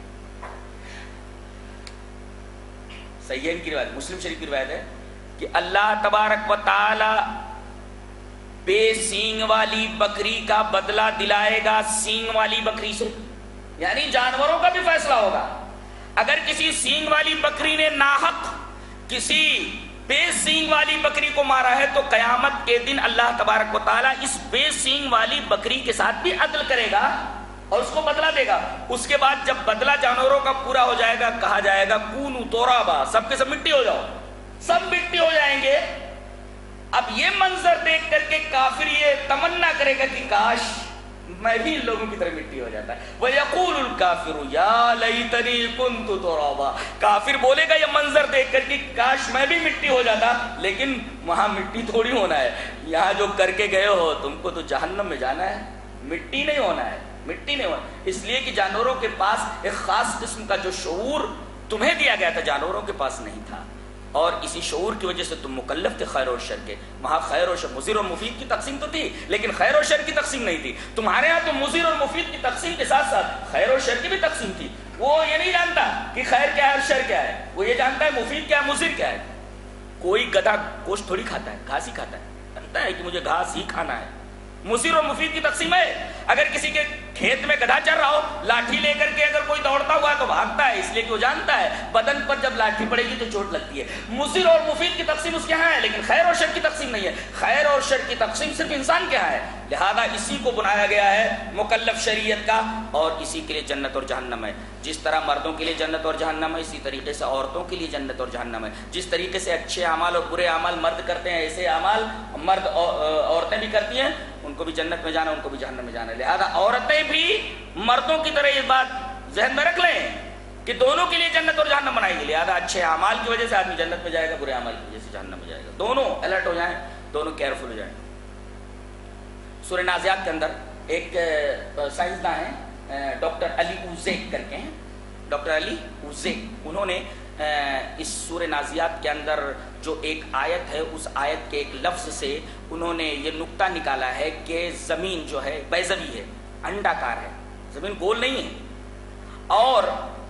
صحیحین کی روایت، مسلم شریف کی روایت ہے کہ اللہ تبارک و تعالی بے سینگ والی بکری کا بدلہ دلائے گا سینگ والی بکری سے. یعنی جانوروں کا بھی فیصلہ ہوگا. اگر کسی سینگ والی بکری نے ناحق کسی بے سینگ والی بکری کو مارا ہے تو قیامت کے دن اللہ تبارک و تعالیٰ اس بے سینگ والی بکری کے ساتھ بھی عدل کرے گا اور اس کو بدلہ دے گا. اس کے بعد جب بدلہ جانوروں کا پورا ہو جائے گا کہا جائے گا کونو ترابا، سب کے سب مٹی ہو جاؤ، سب مٹی ہو جائیں گے. اب یہ منظر دیکھ کر کے کافر یہ تمنا کرے گا کہ کاش میں بھی ان لوگوں کی طرح مٹی ہو جاتا ہے. وَيَقُولُ الْكَافِرُ يَا لَيْتَنِي كُنْتُ تُرَابًا. کافر بولے گا یہ منظر دیکھ کر کہ کاش میں بھی مٹی ہو جاتا. لیکن وہاں مٹی تھوڑی ہونا ہے، یہاں جو کر کے گئے ہو تم کو تو جہنم میں جانا ہے، مٹی نہیں ہونا ہے، مٹی نہیں ہونا. اس لیے کہ جانوروں کے پاس ایک خاص قسم کا جو شعور تمہیں دیا گیا تھا جانوروں کے پاس نہیں تھا، اور اسی شعور کی وجہ سے تم مکلف تھے خیر اور شر کے. وہاں خیر اور شر، مضر اور مفید کی تقسیم تو تھی لیکن خیر اور شر کی تقسیم نہیں تھی. تمہارے ہاں تو مضر اور مفید کی تقسیم کے ساتھ ساتھ خیر اور شر کی بھی تقسیم تھی. وہ یہ نہیں جانتا کہ خیر کیا ہے اور شر کیا ہے، وہ یہ جانتا ہے مفید کیا ہے مضر کیا ہے. کوئی گدھا گوشت تھوڑی کھاتا ہے، گھاس ہی کھاتا ہے، جانتا ہے کہ مجھے گھاس ہی کھانا ہے. مضر اور مفید کی تقسیم ہے. اگر کسی کے کھیت میں گدھا چل رہا ہو، لاٹھی لے کر کے اگر کوئی دوڑتا ہوا ہے تو بھاگتا ہے، اس لیے کہ وہ جانتا ہے بدن پر جب لاٹھی پڑے گی تو چوٹ لگتی ہے. مضر اور مفید کی تقسیم اس کے ہاں ہے لیکن خیر اور شر کی تقسیم نہیں ہے. خیر اور شر کی تقسیم صرف انسان کے ہاں ہے. لہذا اسی کو بنایا گیا ہے مکلف شریعت کا، اور اسی کے لیے جنت اور جہنم ہے. جس طرح مردوں کے لیے جنت اور جہنم ہے اسی طریقے سے عورتوں کے لیے جنت اور جہنم ہے. جس طریقے سے اچھے اعمال اور برے اعمال مرد کرتے ہیں ایسے اعمال مرد عورتیں بھی کرتی ہیں، ان کو بھی جنت میں جانا ان کو بھی جہنم میں جانا ہے. لہذا عورتیں بھی مردوں کی طرح یہ بات ذہن میں رکھ لیں کہ دونوں کے لیے جنت اور جہنم بنائی گئی. لہذا اچھے اعمال کی وجہ سے آدمی جنت میں جائے گا، برے اعمال کی وجہ سے جہنم میں جائے گا. دونوں الرٹ ہو جائیں، دونوں کیئرفل ہو جائیں. سورہ نازعات کے اندر ایک سائنسداں ہیں ڈاکٹر علی اوزیک کر کے ہیں، ڈاکٹر علی اوزیک، انہوں نے اس سورہ نازعات کے اندر جو ایک آیت ہے اس آیت کے ایک لفظ سے انہوں نے یہ نقطہ نکالا ہے کہ زمین جو ہے بیضوی ہے، انڈا کار ہے، زمین گول نہیں ہے. اور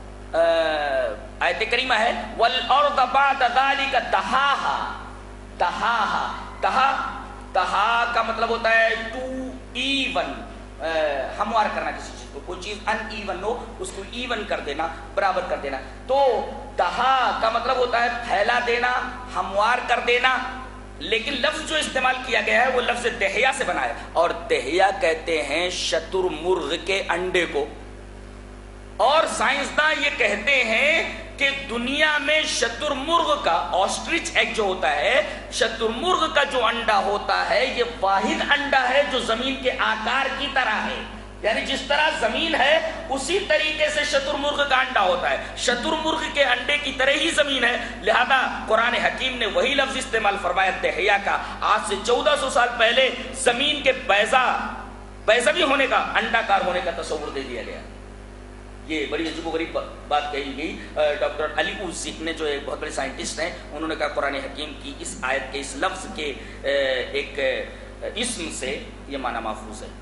آیت کریمہ ہے وَالْأَرْضَ بَعْدَ ذَلِكَ دَحَاهَا. دَحَاهَا دہا دہا کا مطلب ہوتا ہے ٹو ایون، ہموار کرنا کسی چیز کو، کوئی چیز ان ایون ہو اس کو ایون کر دینا، برابر کر دینا. تو دہا کا مطلب ہوتا ہے پھیلا دینا، ہموار کر دینا. لیکن لفظ جو استعمال کیا گیا ہے وہ لفظ دہیا سے بنا ہے، اور دہیا کہتے ہیں شتر مرغ کے انڈے کو. اور سائنسداں یہ کہتے ہیں کہ دنیا میں شتر مرغ کا، آسٹرچ ایگ جو ہوتا ہے، شتر مرغ کا جو انڈا ہوتا ہے یہ واحد انڈا ہے جو زمین کے آکار کی طرح ہے. یعنی جس طرح زمین ہے اسی طریقے سے شتر مرغ کا انڈا ہوتا ہے، شتر مرغ کے انڈے کی طرح ہی زمین ہے. لہذا قرآن حکیم نے وہی لفظ استعمال فرمایا دہیا کا. آج سے چودہ سو سال پہلے زمین کے بیضا بیضوی ہونے کا، انڈا کار ہونے کا تصور دے دیا گیا. یہ بڑی عجیب و غریب بات کہی گئی. ڈاکٹر علی اوزیک نے جو ایک بہت بڑے سائنٹسٹ ہیں، انہوں نے کہا قرآن حکیم کی اس آیت کے اس لفظ کے ایک اسم سے یہ معنی محفوظ ہے.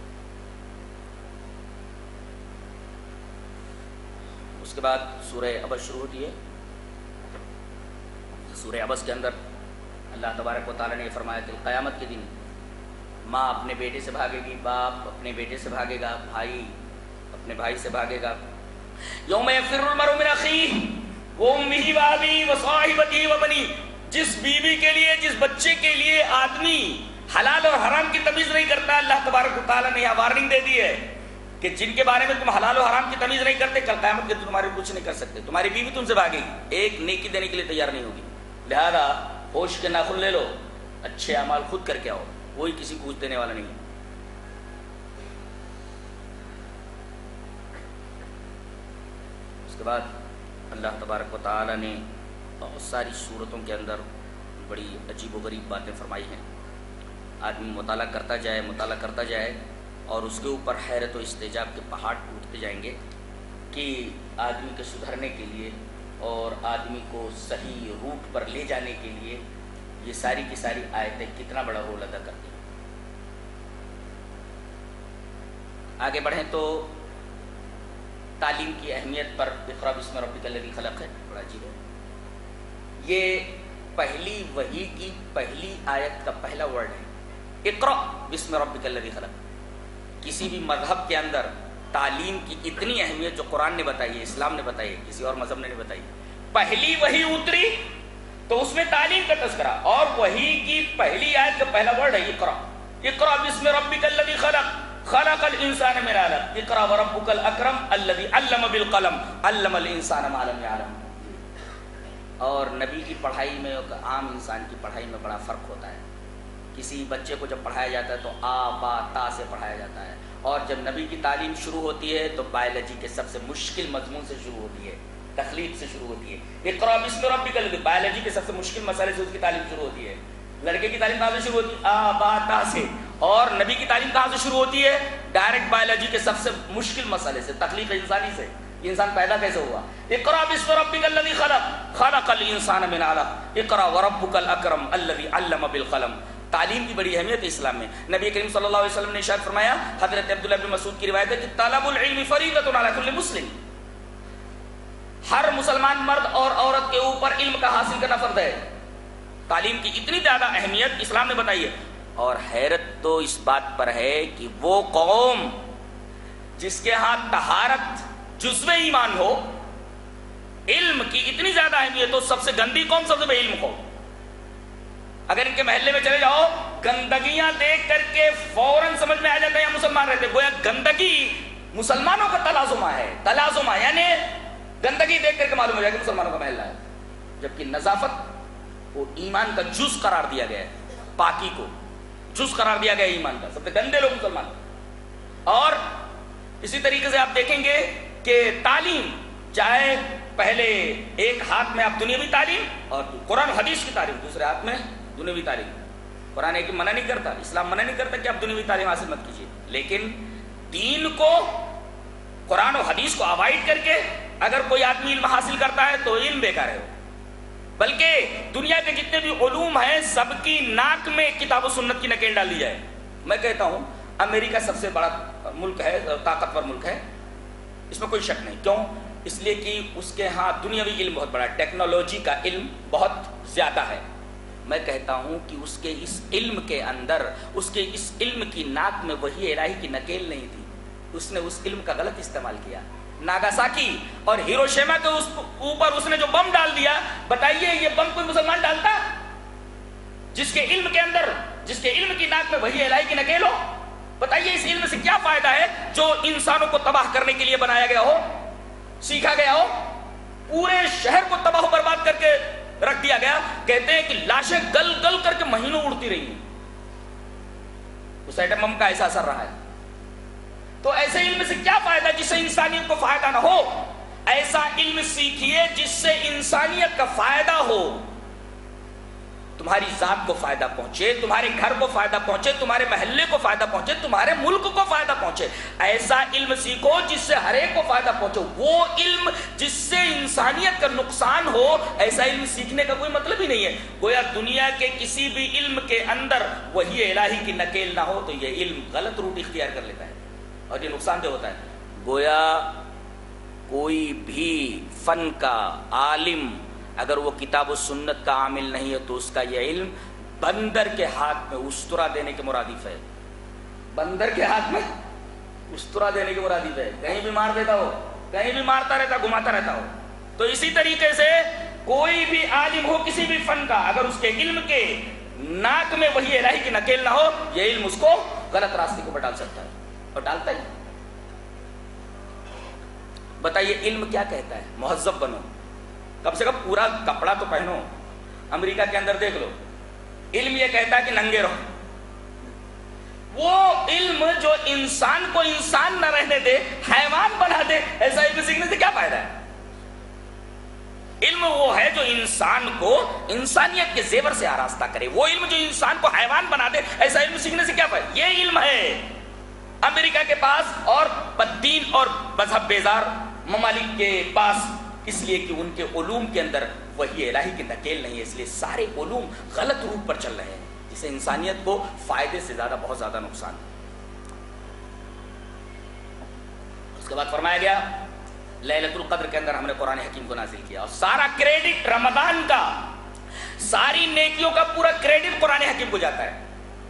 اس کے بعد سورہ عبس شروع ہوتی ہے. سورہ عبس کے اندر اللہ تبارک و تعالیٰ نے یہ فرمایا کہ قیامت کے دن ماں اپنے بیٹے سے بھاگے گی، باپ اپنے بیٹے سے بھاگے گا، بھائی اپنے بھائی سے بھاگے گا. یوم یفر المرء من اخیہ وہ امی و ابی و صاحبتی و بنی، جس بیوی کے لیے، جس بچے کے لیے آدمی حلال اور حرام کی تمیز نہیں کرتا، اللہ تبارک و تعالیٰ نے یہاں وارننگ دے دی ہے کہ جن کے بارے میں تم حلال و حرام کی تمیز نہیں کرتے، کل قیامت کے تمہارے کچھ نہیں کر سکتے، تمہاری بیوی تم سے بھاگے گی، ایک نیکی دینے کے لیے تیار نہیں ہوگی۔ لہذا ہوش کے ناخن لے لو، اچھے اعمال خود کر کے آؤ، کوئی کسی کو کچھ دینے والا نہیں ہے۔ اس کے بعد اللہ تبارک و تعالیٰ نے بہت ساری صورتوں کے اندر بڑی عجیب و غریب باتیں فرمائی ہیں۔ آدمی مطالعہ کرتا جائے مطالعہ کرتا جائے اور اس کے اوپر حیرت و استعجاب کے پہاڑ ٹوٹتے جائیں گے کہ آدمی کے سدھرنے کے لیے اور آدمی کو صحیح روٹ پر لے جانے کے لیے یہ ساری کی ساری آیتیں کتنا بڑا رول ادا کرتی ہیں۔ آگے بڑھیں تو تعلیم کی اہمیت پر اقرأ بسم ربک الذی خلق ہے، بڑا عجیب ہے۔ یہ پہلی وحی کی پہلی آیت کا پہلا ورڈ ہے، اقرأ بسم ربک الذی خلق۔ کسی بھی مذہب کے اندر تعلیم کی اتنی اہمیت جو قرآن نے بتائی ہے، اسلام نے بتائی ہے، کسی اور مذہب نے نہیں بتائی۔ پہلی وحی اتری تو اس میں تعلیم کا تذکرہ، اور وحی کی پہلی آیت کا پہلا ورڈ ہے اقرأ۔ اقرأ بسم ربک الذی خلق، خلق الانسان من علق، اقرأ وربک الاکرم الذی علم بالقلم، علم الانسان ما لم یعلم۔ اور نبی کی پڑھائی میں اور عام انسان کی پڑھائی میں بڑا فرق ہوتا ہے۔ کسی بچے کو جب پڑھایا جاتا ہے تو آ با تا سے پڑھایا جاتا ہے، اور جب نبی کی تعلیم شروع ہوتی ہے تو بایولوجی کے سب سے مشکل مضمون سے شروع ہوتی ہے، تخلیق سے شروع ہوتی ہے۔ اقرأ بسم ربک الذی، بایولوجی کے سب سے مشکل مسئلے سے اس کی تعلیم شروع ہوتی ہے۔ لڑکے کی تعلیم کہاں سے شروع ہوتی ہے؟ آ با تا سے۔ اور نبی کی تعلیم کہاں سے شروع ہوتی ہے؟ ڈائریکٹ بایولوجی کے سب سے مشکل مسئلے سے، تخلیق انسانی سے، انسان پیدا کیسے ہوا۔ اقرأ بسم ربک الذی خلق، خلق الانسان من علق، اقرأ وربک الاکرم الذی علم بالقلم۔ تعلیم کی بڑی اہمیت ہے اسلام میں۔ نبی کریم صلی اللہ علیہ وسلم نے ارشاد فرمایا، حضرت عبداللہ بن مسعود کی روایت ہے کہ طلب العلم فریضۃ علی کل مسلم، ہر مسلمان مرد اور عورت کے اوپر علم کا حاصل کرنا فرض ہے۔ تعلیم کی اتنی زیادہ اہمیت اسلام نے بتائی ہے۔ اور حیرت تو اس بات پر ہے کہ وہ قوم جس کے ہاں طہارت جزو ایمان ہو، علم کی اتنی زیادہ اہمیت ہو، سب سے گندی قوم سب سے بے علم قوم۔ اگر ان کے محلے میں چلے جاؤ، گندگیاں دیکھ کر کے فوراً سمجھ میں آ جاتا ہے یہاں مسلمان رہتے، گویا گندگی مسلمانوں کا تلازمہ ہے، تلازمہ یعنی گندگی دیکھ کر کے معلوم ہو جائے کہ مسلمانوں کا محلہ ہے، جبکہ نظافت وہ ایمان کا جز قرار دیا گیا ہے، پاکی کو جز قرار دیا گیا ہے ایمان کا، سب سے گندے لوگ مسلمان۔ اور اسی طریقے سے آپ دیکھیں گے کہ تعلیم، چاہے پہلے ایک ہاتھ میں آپ دنیاوی تعلیم اور قرآن حدیث کی تعلیم، دوسرے ہاتھ میں دنیاوی تعلیم۔ قرآن ایک منع نہیں کرتا، اسلام منع نہیں کرتا کہ آپ دنیاوی تعلیم حاصل مت کیجیے، لیکن دین کو، قرآن و حدیث کو اوائڈ کر کے اگر کوئی آدمی علم حاصل کرتا ہے تو علم بیکار ہے، بلکہ دنیا کے جتنے بھی علوم ہیں سب کی ناک میں کتاب و سنت کی نکیل ڈال دی جائے۔ میں کہتا ہوں امریکہ سب سے بڑا ملک ہے، طاقتور ملک ہے، اس میں کوئی شک نہیں۔ کیوں؟ اس لیے کہ اس کے ہاں دنیاوی علم بہت بڑا ہے، ٹیکنالوجی کا علم بہت زیادہ ہے۔ میں کہتا ہوں کہ اس کے اس علم کے اندر، اس کے اس علم کی ناک میں وحی الہی کی نکیل نہیں تھی، اس نے اس علم کا غلط استعمال کیا۔ ناگاساکی اور ہیروشیما کے اوپر اس نے جو بم ڈال دیا، بتائیے یہ بم کوئی مسلمان ڈالتا جس کے علم کے اندر، جس کے علم کی ناک میں وحی الہی کی نکیل ہو؟ بتائیے اس علم سے کیا فائدہ ہے جو انسانوں کو تباہ کرنے کے لیے بنایا گیا ہو، سیکھا گیا ہو، پورے شہر کو تباہ و برباد کر کے رکھ دیا گیا۔ کہتے ہیں کہ لاشیں گل گل کر کے مہینوں اڑتی رہی ہیں، اس ایٹم بم کا ایسا اثر رہا ہے۔ تو ایسے علم سے کیا فائدہ جس سے انسانیت کو فائدہ نہ ہو؟ ایسا علم سیکھیے جس سے انسانیت کا فائدہ ہو، تمہاری ذات کو فائدہ پہنچے، تمہارے گھر کو فائدہ پہنچے، تمہارے محلے کو فائدہ پہنچے، تمہارے ملک کو فائدہ پہنچے۔ ایسا علم سیکھو جس سے ہر ایک کو فائدہ پہنچے۔ وہ علم جس سے انسانیت کا نقصان ہو، ایسا علم سیکھنے کا کوئی مطلب ہی نہیں ہے۔ گویا دنیا کے کسی بھی علم کے اندر وحی الہی کی نکیل نہ ہو تو یہ علم غلط روٹ اختیار کر لیتا ہے اور یہ نقصان دہ ہوتا ہے۔ گویا کوئی بھی فن کا عالم اگر وہ کتاب و سنت کا عامل نہیں ہے تو اس کا یہ علم بندر کے ہاتھ میں استرا دینے کے مرادف ہے، بندر کے ہاتھ میں استرا دینے کے مرادف ہے، کہیں بھی مار دیتا ہو، کہیں بھی مارتا رہتا، گھماتا رہتا ہو۔ تو اسی طریقے سے کوئی بھی عالم ہو کسی بھی فن کا، اگر اس کے علم کے ناک میں وحی الہی کی نکیل نہ ہو، یہ علم اس کو غلط راستے کو ڈال سکتا ہے، اور ڈالتا ہی۔ بتائیے علم کیا کہتا ہے؟ مہذب بنو، کم سے کم پورا کپڑا تو پہنو۔ امریکہ کے اندر دیکھ لو، علم یہ کہتا ہے کہ ننگے رہو۔ وہ علم جو انسان کو انسان نہ رہنے دے، حیوان بنا دے، ایسا علم سیکھنے سے کیا فائدہ ہے؟ علم وہ ہے جو انسان کو انسانیت کے زیور سے آراستہ کرے، وہ علم جو انسان کو حیوان بنا دے، ایسا علم سیکھنے سے کیا فائدہ؟ یہ علم ہے امریکہ کے پاس اور بددین اور مذہب بیزار ممالک کے پاس، اس لیے کہ ان کے علوم کے اندر وحی الہی کی نکیل نہیں ہے، اس لیے سارے علوم غلط روپ پر چل رہے ہیں، جسے انسانیت کو فائدے سے زیادہ بہت زیادہ نقصان۔ اس کے بعد فرمایا گیا لیلۃ القدر کے اندر ہم نے قرآن حکیم کو نازل کیا، اور سارا کریڈٹ رمضان کا، ساری نیکیوں کا پورا کریڈٹ قرآن حکیم کو جاتا ہے۔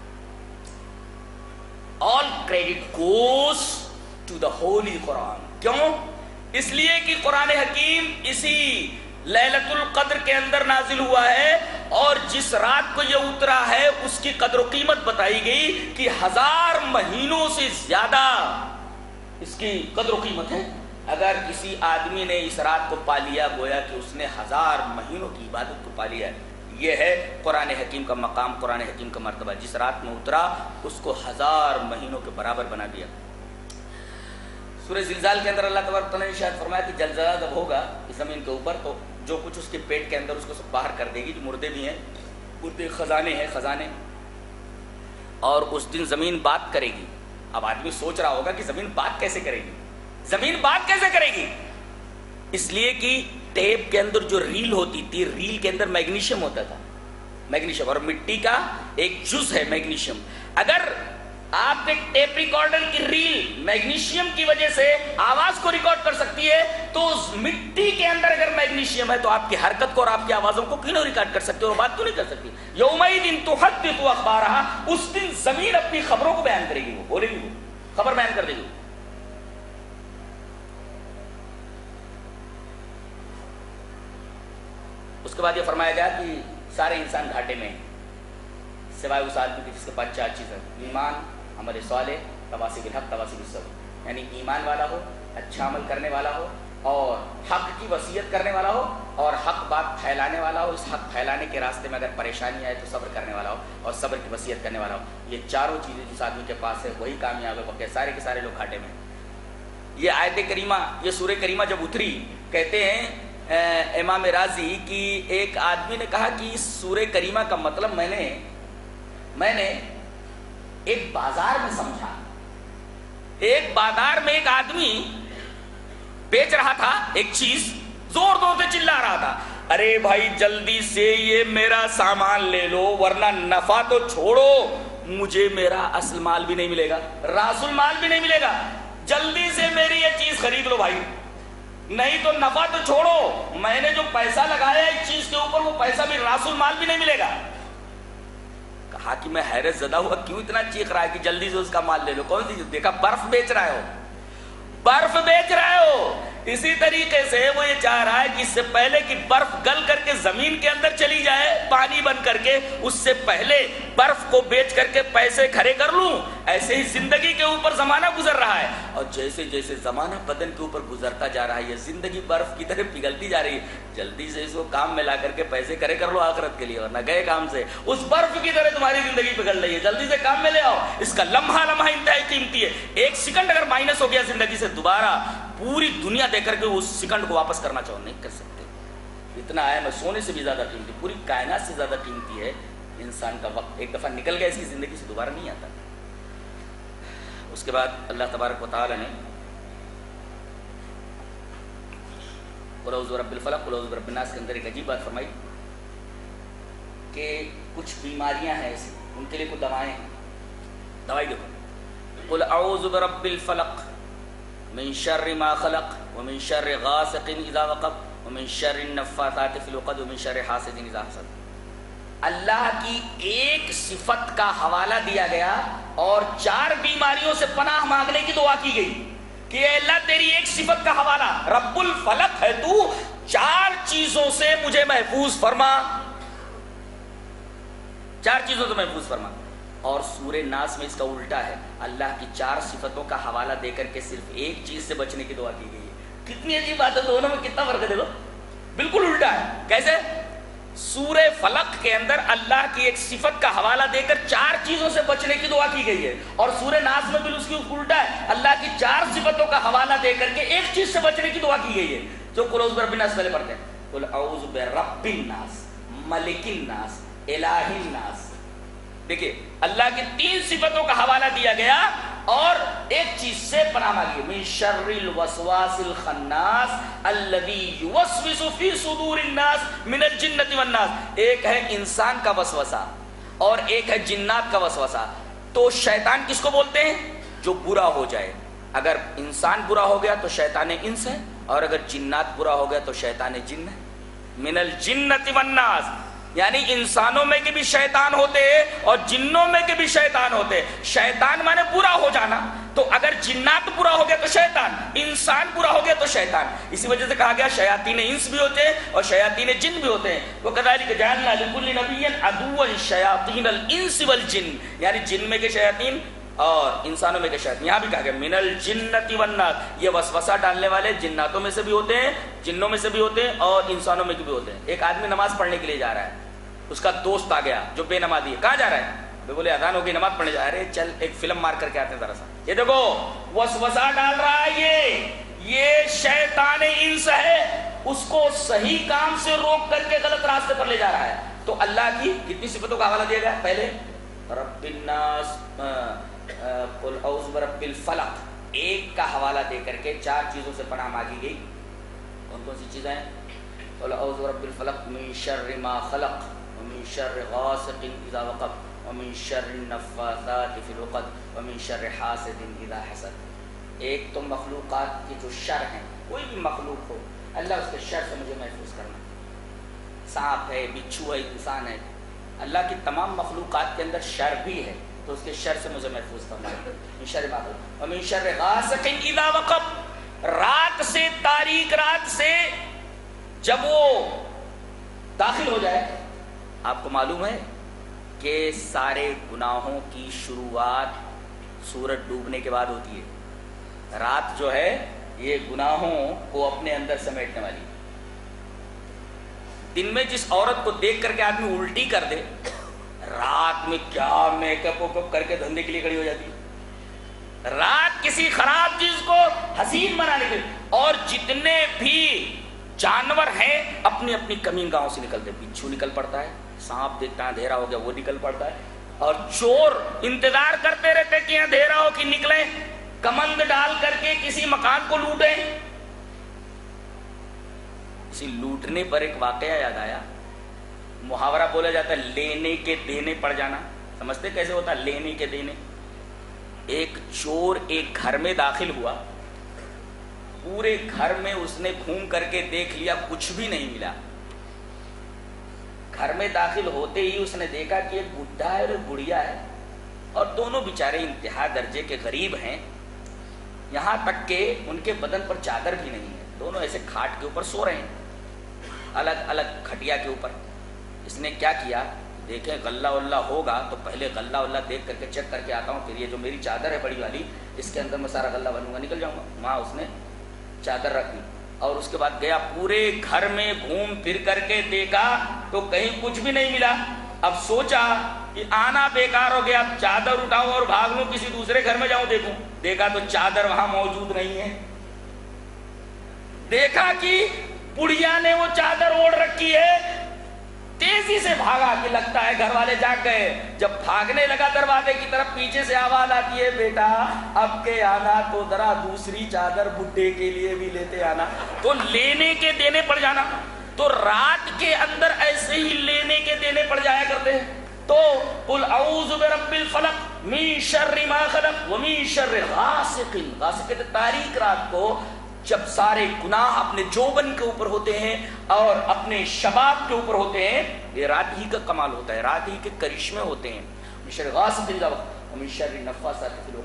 All credit goes to the holy قرآن۔ کیوں؟ اس لیے کہ قرآن حکیم اسی لیلۃ القدر کے اندر نازل ہوا ہے، اور جس رات کو یہ اترا ہے اس کی قدر و قیمت بتائی گئی کہ ہزار مہینوں سے زیادہ اس کی قدر و قیمت ہے۔ اگر کسی آدمی نے اس رات کو پا لیا، گویا کہ اس نے ہزار مہینوں کی عبادت کو پا لیا ہے۔ یہ ہے قرآن حکیم کا مقام، قرآن حکیم کا مرتبہ، جس رات میں اترا اس کو ہزار مہینوں کے برابر بنا دیا۔ سورہ زلزال کے اندر اللہ تبارک تعالیٰ نے شاید فرمایا کہ زلزلہ جب ہوگا اس زمین کے اوپر تو جو کچھ اس کے پیٹ کے اندر اس کو سب باہر کر دے گی، جو مردے بھی ہیں، مردے خزانے ہیں، خزانے، اور اس دن زمین بات کرے گی۔ اب آدمی سوچ رہا ہوگا کہ زمین بات کیسے کرے گی؟ زمین بات کیسے کرے گی؟ اس لیے کہ ٹیپ کے اندر جو ریل ہوتی تھی، ریل کے اندر میگنیشیم ہوتا تھا، میگنیشیم، اور مٹی کا ایک جز ہے میگنیشیم۔ اگر آپ کے ٹیپ ریکارڈر کی ریل میگنیشیم کی وجہ سے آواز کو ریکارڈ کر سکتی ہے، تو اس مٹی کے اندر اگر میگنیشیم ہے تو آپ کی حرکت کو اور آپ کی آوازوں کو کیوں نہیں ریکارڈ کر سکتے اور بات کیوں نہیں کر سکتی؟ یومئذ تحدث اخبارہا، اس دن زمین اپنی خبروں کو بیان کرے گی، وہ بولے گی، وہ خبر بیان کر دے گی۔ اس کے بعد یہ فرمایا گیا کہ سارے انسان گھاٹے میں سوائے اس آدمی کے جس کے پاس چار چیزیں، ایمان، عمل صالح، تواصی بالحق، تواصی بالصبر، یعنی ایمان والا ہو، اچھا عمل کرنے والا ہو، اور حق کی وصیت کرنے والا ہو، اور حق بات پھیلانے والا ہو، اس حق پھیلانے کے راستے میں اگر پریشانی آئے تو صبر کرنے والا ہو، اور صبر کی وصیت کرنے والا ہو۔ یہ چاروں چیزیں جس آدمی کے پاس ہے وہی کامیاب ہے، بقیہ سارے کے سارے لوگ گھاٹے میں۔ یہ آیت کریمہ، یہ سورہ کریمہ جب اتری، کہتے ہیں امام رازی کی ایک آدمی نے کہا کہ اس سورہ کریمہ کا مطلب میں نے میں نے ایک بازار میں سمجھا۔ ایک بازار میں ایک آدمی بیچ رہا تھا ایک چیز، زور زور سے چلا رہا تھا، ارے بھائی جلدی سے یہ میرا سامان لے لو ورنہ نفع تو چھوڑو، مجھے میرا اصل مال بھی نہیں ملے گا، راس المال بھی نہیں ملے گا، جلدی سے میری یہ چیز خرید لو بھائی، نہیں تو نفع تو چھوڑو، میں نے جو پیسہ لگایا اس چیز کے اوپر وہ پیسہ بھی، راس المال بھی نہیں ملے گا۔ کہا کہ میں حیرت زدہ ہوا، کیوں اتنا چیخ رہا ہے کہ جلدی سے اس کا مال لے لو؟ کون سی چیز؟ دیکھا برف بیچ رہے ہو، برف بیچ رہے ہو۔ اسی طریقے سے وہ یہ چاہ رہا ہے کہ اس سے پہلے کہ برف گل کر کے زمین کے اندر چلی جائے پانی بن کر کے، اس سے پہلے برف کو بیچ کر کے پیسے کھڑے کر لوں۔ ایسے ہی زندگی کے اوپر زمانہ گزر رہا ہے، اور جیسے جیسے زمانہ بدن کے اوپر گزرتا جا رہا ہے، یہ زندگی برف کی طرح پگھلتی جا رہی ہے، جلدی سے اس کو کام میں لا کر کے پیسے کھڑے کر لو آخرت کے لیے، ورنہ گئے کام سے۔ اس برف کی طرح تمہاری زندگی پگھل رہی ہے، جلدی سے کام میں لے آؤ، اس کا لمحہ لمحہ انتہائی قیمتی ہے۔ ایک سیکنڈ اگر مائنس ہو گیا زندگی سے، دوبارہ پوری دنیا دے کر کے اس سیکنڈ کو واپس کرنا چاہو نہیں کر سکتے۔ اتنا ہے، میں سونے سے بھی زیادہ قیمتی، پوری کائنات سے زیادہ قیمتی ہے انسان کا وقت۔ ایک دفعہ نکل گیا اس کی زندگی سے دوبارہ نہیں آتا۔ اس کے بعد اللہ تبارک و تعالی نے قل اعوذ برب الفلق قل اعوذ برب الناس کے اندر ایک عجیب بات فرمائی کہ کچھ بیماریاں ہیں ایسی، ان کے لیے کچھ دوائیں ہیں۔ دوائی دیکھو، قل اعوذ برب الفلق من شر ما خلق ومن شر غاسق اذا وقب ومن شر النفاثات في العقد ومن شر حاسد اذا حسد۔ اللہ کی ایک صفت کا حوالہ دیا گیا اور چار بیماریوں سے پناہ مانگنے کی دعا کی گئی کہ اے اللہ تیری ایک صفت کا حوالہ، رب الفلق ہے تو، چار چیزوں سے مجھے محفوظ فرما، چار چیزوں سے محفوظ فرما. اور سورہ ناس میں اس کا الٹا ہے، اللہ کی چار صفتوں کا حوالہ دے کر کے صرف ایک چیز سے بچنے کی دعا کی گئی ہے. کتنی عجیب بات ہے، دونوں میں کتنا فرق ہے دیکھو، بالکل الٹا ہے. کیسے؟ سورہ فلق کے اندر اللہ کی ایک صفت کا حوالہ دے کر چار چیزوں سے بچنے کی دعا کی گئی ہے، اور سورہ ناس میں بھی اس کی الٹا ہے، اللہ کی چار صفتوں کا حوالہ دے کر کے ایک چیز سے بچنے کی دعا کی گئی ہے. جو قل اعوذ برب الناس پہلے پڑھتے ہیں، قل اعوذ برب الناس، ملک الناس، الہ الناس. دیکھیے اللہ کی تین صفتوں کا حوالہ دیا گیا اور ایک چیز سے پناہ مانگی، من شر الوسواس الخناس الذی یوسوس فی صدور الناس من الجنۃ والناس. ایک ہے انسان کا وسوسہ اور ایک ہے جنات کا وسوسہ. تو شیطان کس کو بولتے ہیں؟ جو برا ہو جائے. اگر انسان برا ہو گیا تو شیطان انس ہے، اور اگر جنات برا ہو گیا تو شیطان جن ہے. من الجنۃ والناس، یعنی انسانوں میں کے بھی شیطان ہوتے ہیں اور جنوں میں کے بھی شیطان ہوتے ہیں. شیطان مانے برا ہو جانا، تو اگر جنات برا ہو گیا تو شیطان، انسان برا ہو گیا تو شیطان. اسی وجہ سے کہا گیا شیاطین انس بھی ہوتے ہیں اور شیاطین جن بھی ہوتے ہیں. وَكَذَلِكَ جَعَلْنَا لِكُلِّ نَبِيٍّ عَدُوًّا شَيَاطِينَ الْإِنسِ وَالْجِنِّ، یعنی جن میں کے شیاطین اور انسانوں میں کے شیاطین. یہاں بھی کہا گیا من الجنۃ والناس، یہ وسوسہ ڈالنے والے جناتوں میں سے بھی ہوتے ہیں، جنوں میں سے بھی ہوتے ہیں اور انسانوں میں بھی ہوتے ہیں. ایک آدمی نماز پڑھنے کے لیے جا رہا ہے، اس کا دوست آ گیا جو بے نمازی ہے. کہاں جا رہا ہے؟ بولے اذان ہو گئی، نماز پڑھنے جا رہے ہیں، چل ایک فلم مار کر کے آتے ہیں ذرا سا. یہ دیکھو وسوسہ ڈال رہا ہے، یہ یہ شیطان انس ہے، اس کو صحیح کام سے روک کر کے غلط راستے پر لے جا رہا ہے. تو اللہ کی کتنی صفتوں کا حوالہ دیا گیا؟ پہلے رب الناس، قل اعوذ برب الفلق، ایک کا حوالہ دے کر کے چار چیزوں سے پناہ مانگی گئی. کون کون سی چیزیں ہیں؟ قل اعوذ برب الفلق من شر ما خلق ومن شر غاسق اذا وقب ومن شر النفاثات في العقد ومن شر حاسد اذا حسد. ایک تو مخلوقات کی جو شر ہیں، کوئی بھی مخلوق ہو، اللہ اس کے شر سے مجھے محفوظ کرنا. سانپ ہے، بچھو ہے، انسان ہے، اللہ کی تمام مخلوقات کے اندر شر بھی ہے، تو اس کے شر سے مجھے محفوظ کرنا ہے. من شر ما خلق ومن شر غاسق اذا وقب، رات سے، تاریک رات سے جب وہ داخل ہو جائے. آپ کو معلوم ہے کہ سارے گناہوں کی شروعات سورج ڈوبنے کے بعد ہوتی ہے. رات جو ہے یہ گناہوں کو اپنے اندر سمیٹنے والی. دن میں جس عورت کو دیکھ کر کے آدمی الٹی کر دے، رات میں کیا میک اپ وک اپ کر کے دھندے کے لیے کھڑی ہو جاتی ہے. رات کسی خراب چیز کو حسین بنانے کے لیے. اور جتنے بھی جانور ہیں اپنی اپنی کمین گاہوں سے نکلتے. بچھو نکل پڑتا ہے، سانپ دیکھتا ہے اندھیرا ہو گیا وہ نکل پڑتا ہے، اور چور انتظار کرتے رہتے کہ اندھیرا ہو کہ نکلیں، کمند ڈال کر کے کسی مکان کو لوٹیں. اسی لوٹنے پر ایک واقعہ یاد آیا. محاورہ بولا جاتا ہے لینے کے دینے پڑ جانا. سمجھتے کیسے ہوتا ہے لینے کے دینے؟ ایک چور ایک گھر میں داخل ہوا، پورے گھر میں اس نے گھوم کر کے دیکھ لیا، کچھ بھی نہیں ملا. گھر میں داخل ہوتے ہی اس نے دیکھا کہ ایک بڈھا ہے اور ایک بڑھیا ہے، اور دونوں بیچارے انتہا درجے کے غریب ہیں. یہاں تک کہ ان کے بدن پر چادر بھی نہیں ہے، دونوں ایسے کھاٹ کے اوپر سو رہے ہیں، الگ الگ کھٹیا کے اوپر. اس نے کیا کیا، دیکھیں غلہ واللہ ہوگا تو پہلے غلہ واللہ دیکھ کر کے چیک کر کے آتا ہوں، پھر یہ جو میری چادر ہے بڑی والی اس کے اندر میں سارا غلہ بنوں گا، نکل جاؤں گا. وہاں اس نے چادر رکھ دی اور اس کے بعد گیا، پورے گھر میں گھوم پھر کر کے دیکھا تو کہیں کچھ بھی نہیں ملا. اب سوچا کہ آنا بیکار ہو گیا، اب چادر اٹھاؤں اور بھاگ لوں کسی دوسرے گھر میں جاؤں دیکھوں. دیکھا تو چادر وہاں موجود نہیں ہے. دیکھا کہ بڑھیا نے وہ چادر اوڑھ رکھی ہے، تیزی سے بھاگا کہ لگتا ہے گھر والے جاگ گئے. جب بھاگنے لگا دروازے کی طرف، پیچھے سے آواز آتی ہے بیٹا اب کے آنا تو ذرا دوسری چادر بڈھے کے لیے بھی لیتے آنا. تو لینے کے دینے پڑ جانا. تو رات کے اندر ایسے ہی لینے کے دینے پڑ جایا کرتے ہیں. تو قل اعوذ برب الفلق من شر ما خلق ومن شر غاسق، غاسق تاریک رات کو جب سارے گناہ اپنے جوبن کے اوپر ہوتے ہیں اور اپنے شباب کے اوپر ہوتے ہیں، یہ رات ہی کا کمال ہوتا ہے، رات ہی کے کرشمے ہوتے ہیں. من شر غاسق اذا وقب ومن شر النفاثات فی العقد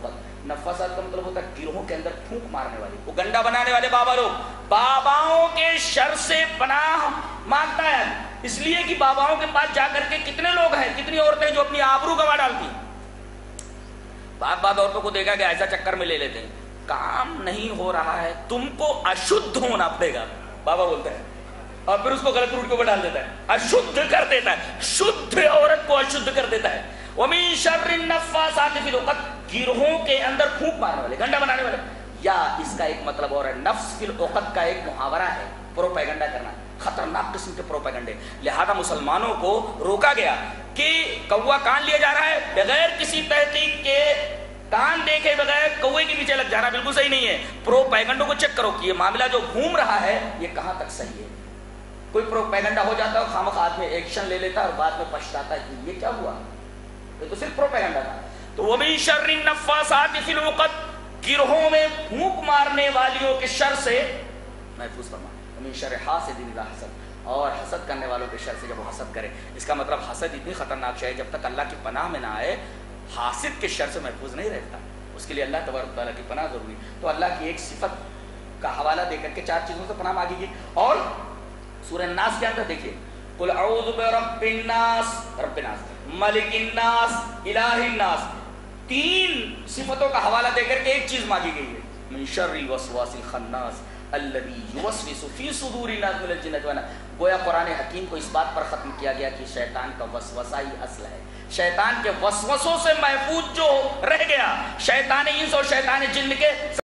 नफासात का मतलब होता है गिरोहों के अंदर फूंक मारने वाले, वो गंडा बनाने वाले बाबा लोग। बाबाओं के शर से पनाह मांगता है, इसलिए कि बाबाओं के पास जाकर के कितने लोग हैं, कितनी औरतें जो अपनी आबरू गंवा डालती। बात बात औरतों को देखा गया ऐसा चक्कर में ले लेते हैं, काम नहीं हो रहा है, तुमको अशुद्ध होना पड़ेगा, बाबा बोलते हैं, और फिर उसको गलत रूट को डाल देता है, अशुद्ध कर देता है, शुद्ध औरत को अशुद्ध कर देता है। वमिन शर्रिन नफ्फासाति फिल उक़द, गिरोहों के अंदर फूंक मारने वाले, गंडा बनाने वाले। या इसका एक मतलब और है, नफ्स फिल उक़द का एक मुहावरा है, प्रोपेगेंडा करना, खतरनाक किस्म के प्रोपेगेंडे। लिहाजा मुसलमानों को रोका गया कि कौवा कान लिया जा रहा है, बगैर किसी तहकीक के कान देखे बगैर कौवे के पीछे लग जाना बिल्कुल सही नहीं है। प्रोपेगेंडो को चेक करो कि ये मामला जो घूम रहा है ये कहां तक सही है। कोई प्रोपेगेंडा हो जाता है, खामखा आदमी एक्शन ले लेता है और बाद में पछताता है कि ये क्या हुआ, ये तो सिर्फ प्रोपेगेंडा था। तो वो भी शर्रिन नफ्फासाति फिल उक़द, गिरोहों में फूंक मारने वालियों के शर से महफूज फरमा। वमिन शर्रि हासिदिन इज़ा हसद, और हसद करने वालों के शर से जब वो हसद करे। इसका मतलब हसद इतनी खतरनाक शय है, जब तक अल्लाह की पनाह में ना आए हासिद के शर से महफूज नहीं रहता। उसके लिए अल्लाह तबारक व तआला की पनाह जरूरी। तो अल्लाह की एक सिफत का हवाला देकर के चार चीजों से पनाह मांगेगी। और सूरह नास के अंदर देखिए, कुल अऊज़ु बिरब्बिन नास, रब्बिन नास, मलिकिन नास, इलाहिन नास, तीन सिफतों का हवाला देकर के एक चीज मांगी गई है, मिन शर्रिल वसवासिल खन्नास अल्लज़ी युवस्विसु फी सुदूरिन नास मिनल जिन्नति वन नास। गोया कुरान हकीम को इस बात पर खत्म किया गया कि शैतान का वसवसा ही असल है। शैतान के वसवसों से महफूज जो रह गया, शैतान इंस और शैतान जिन्न के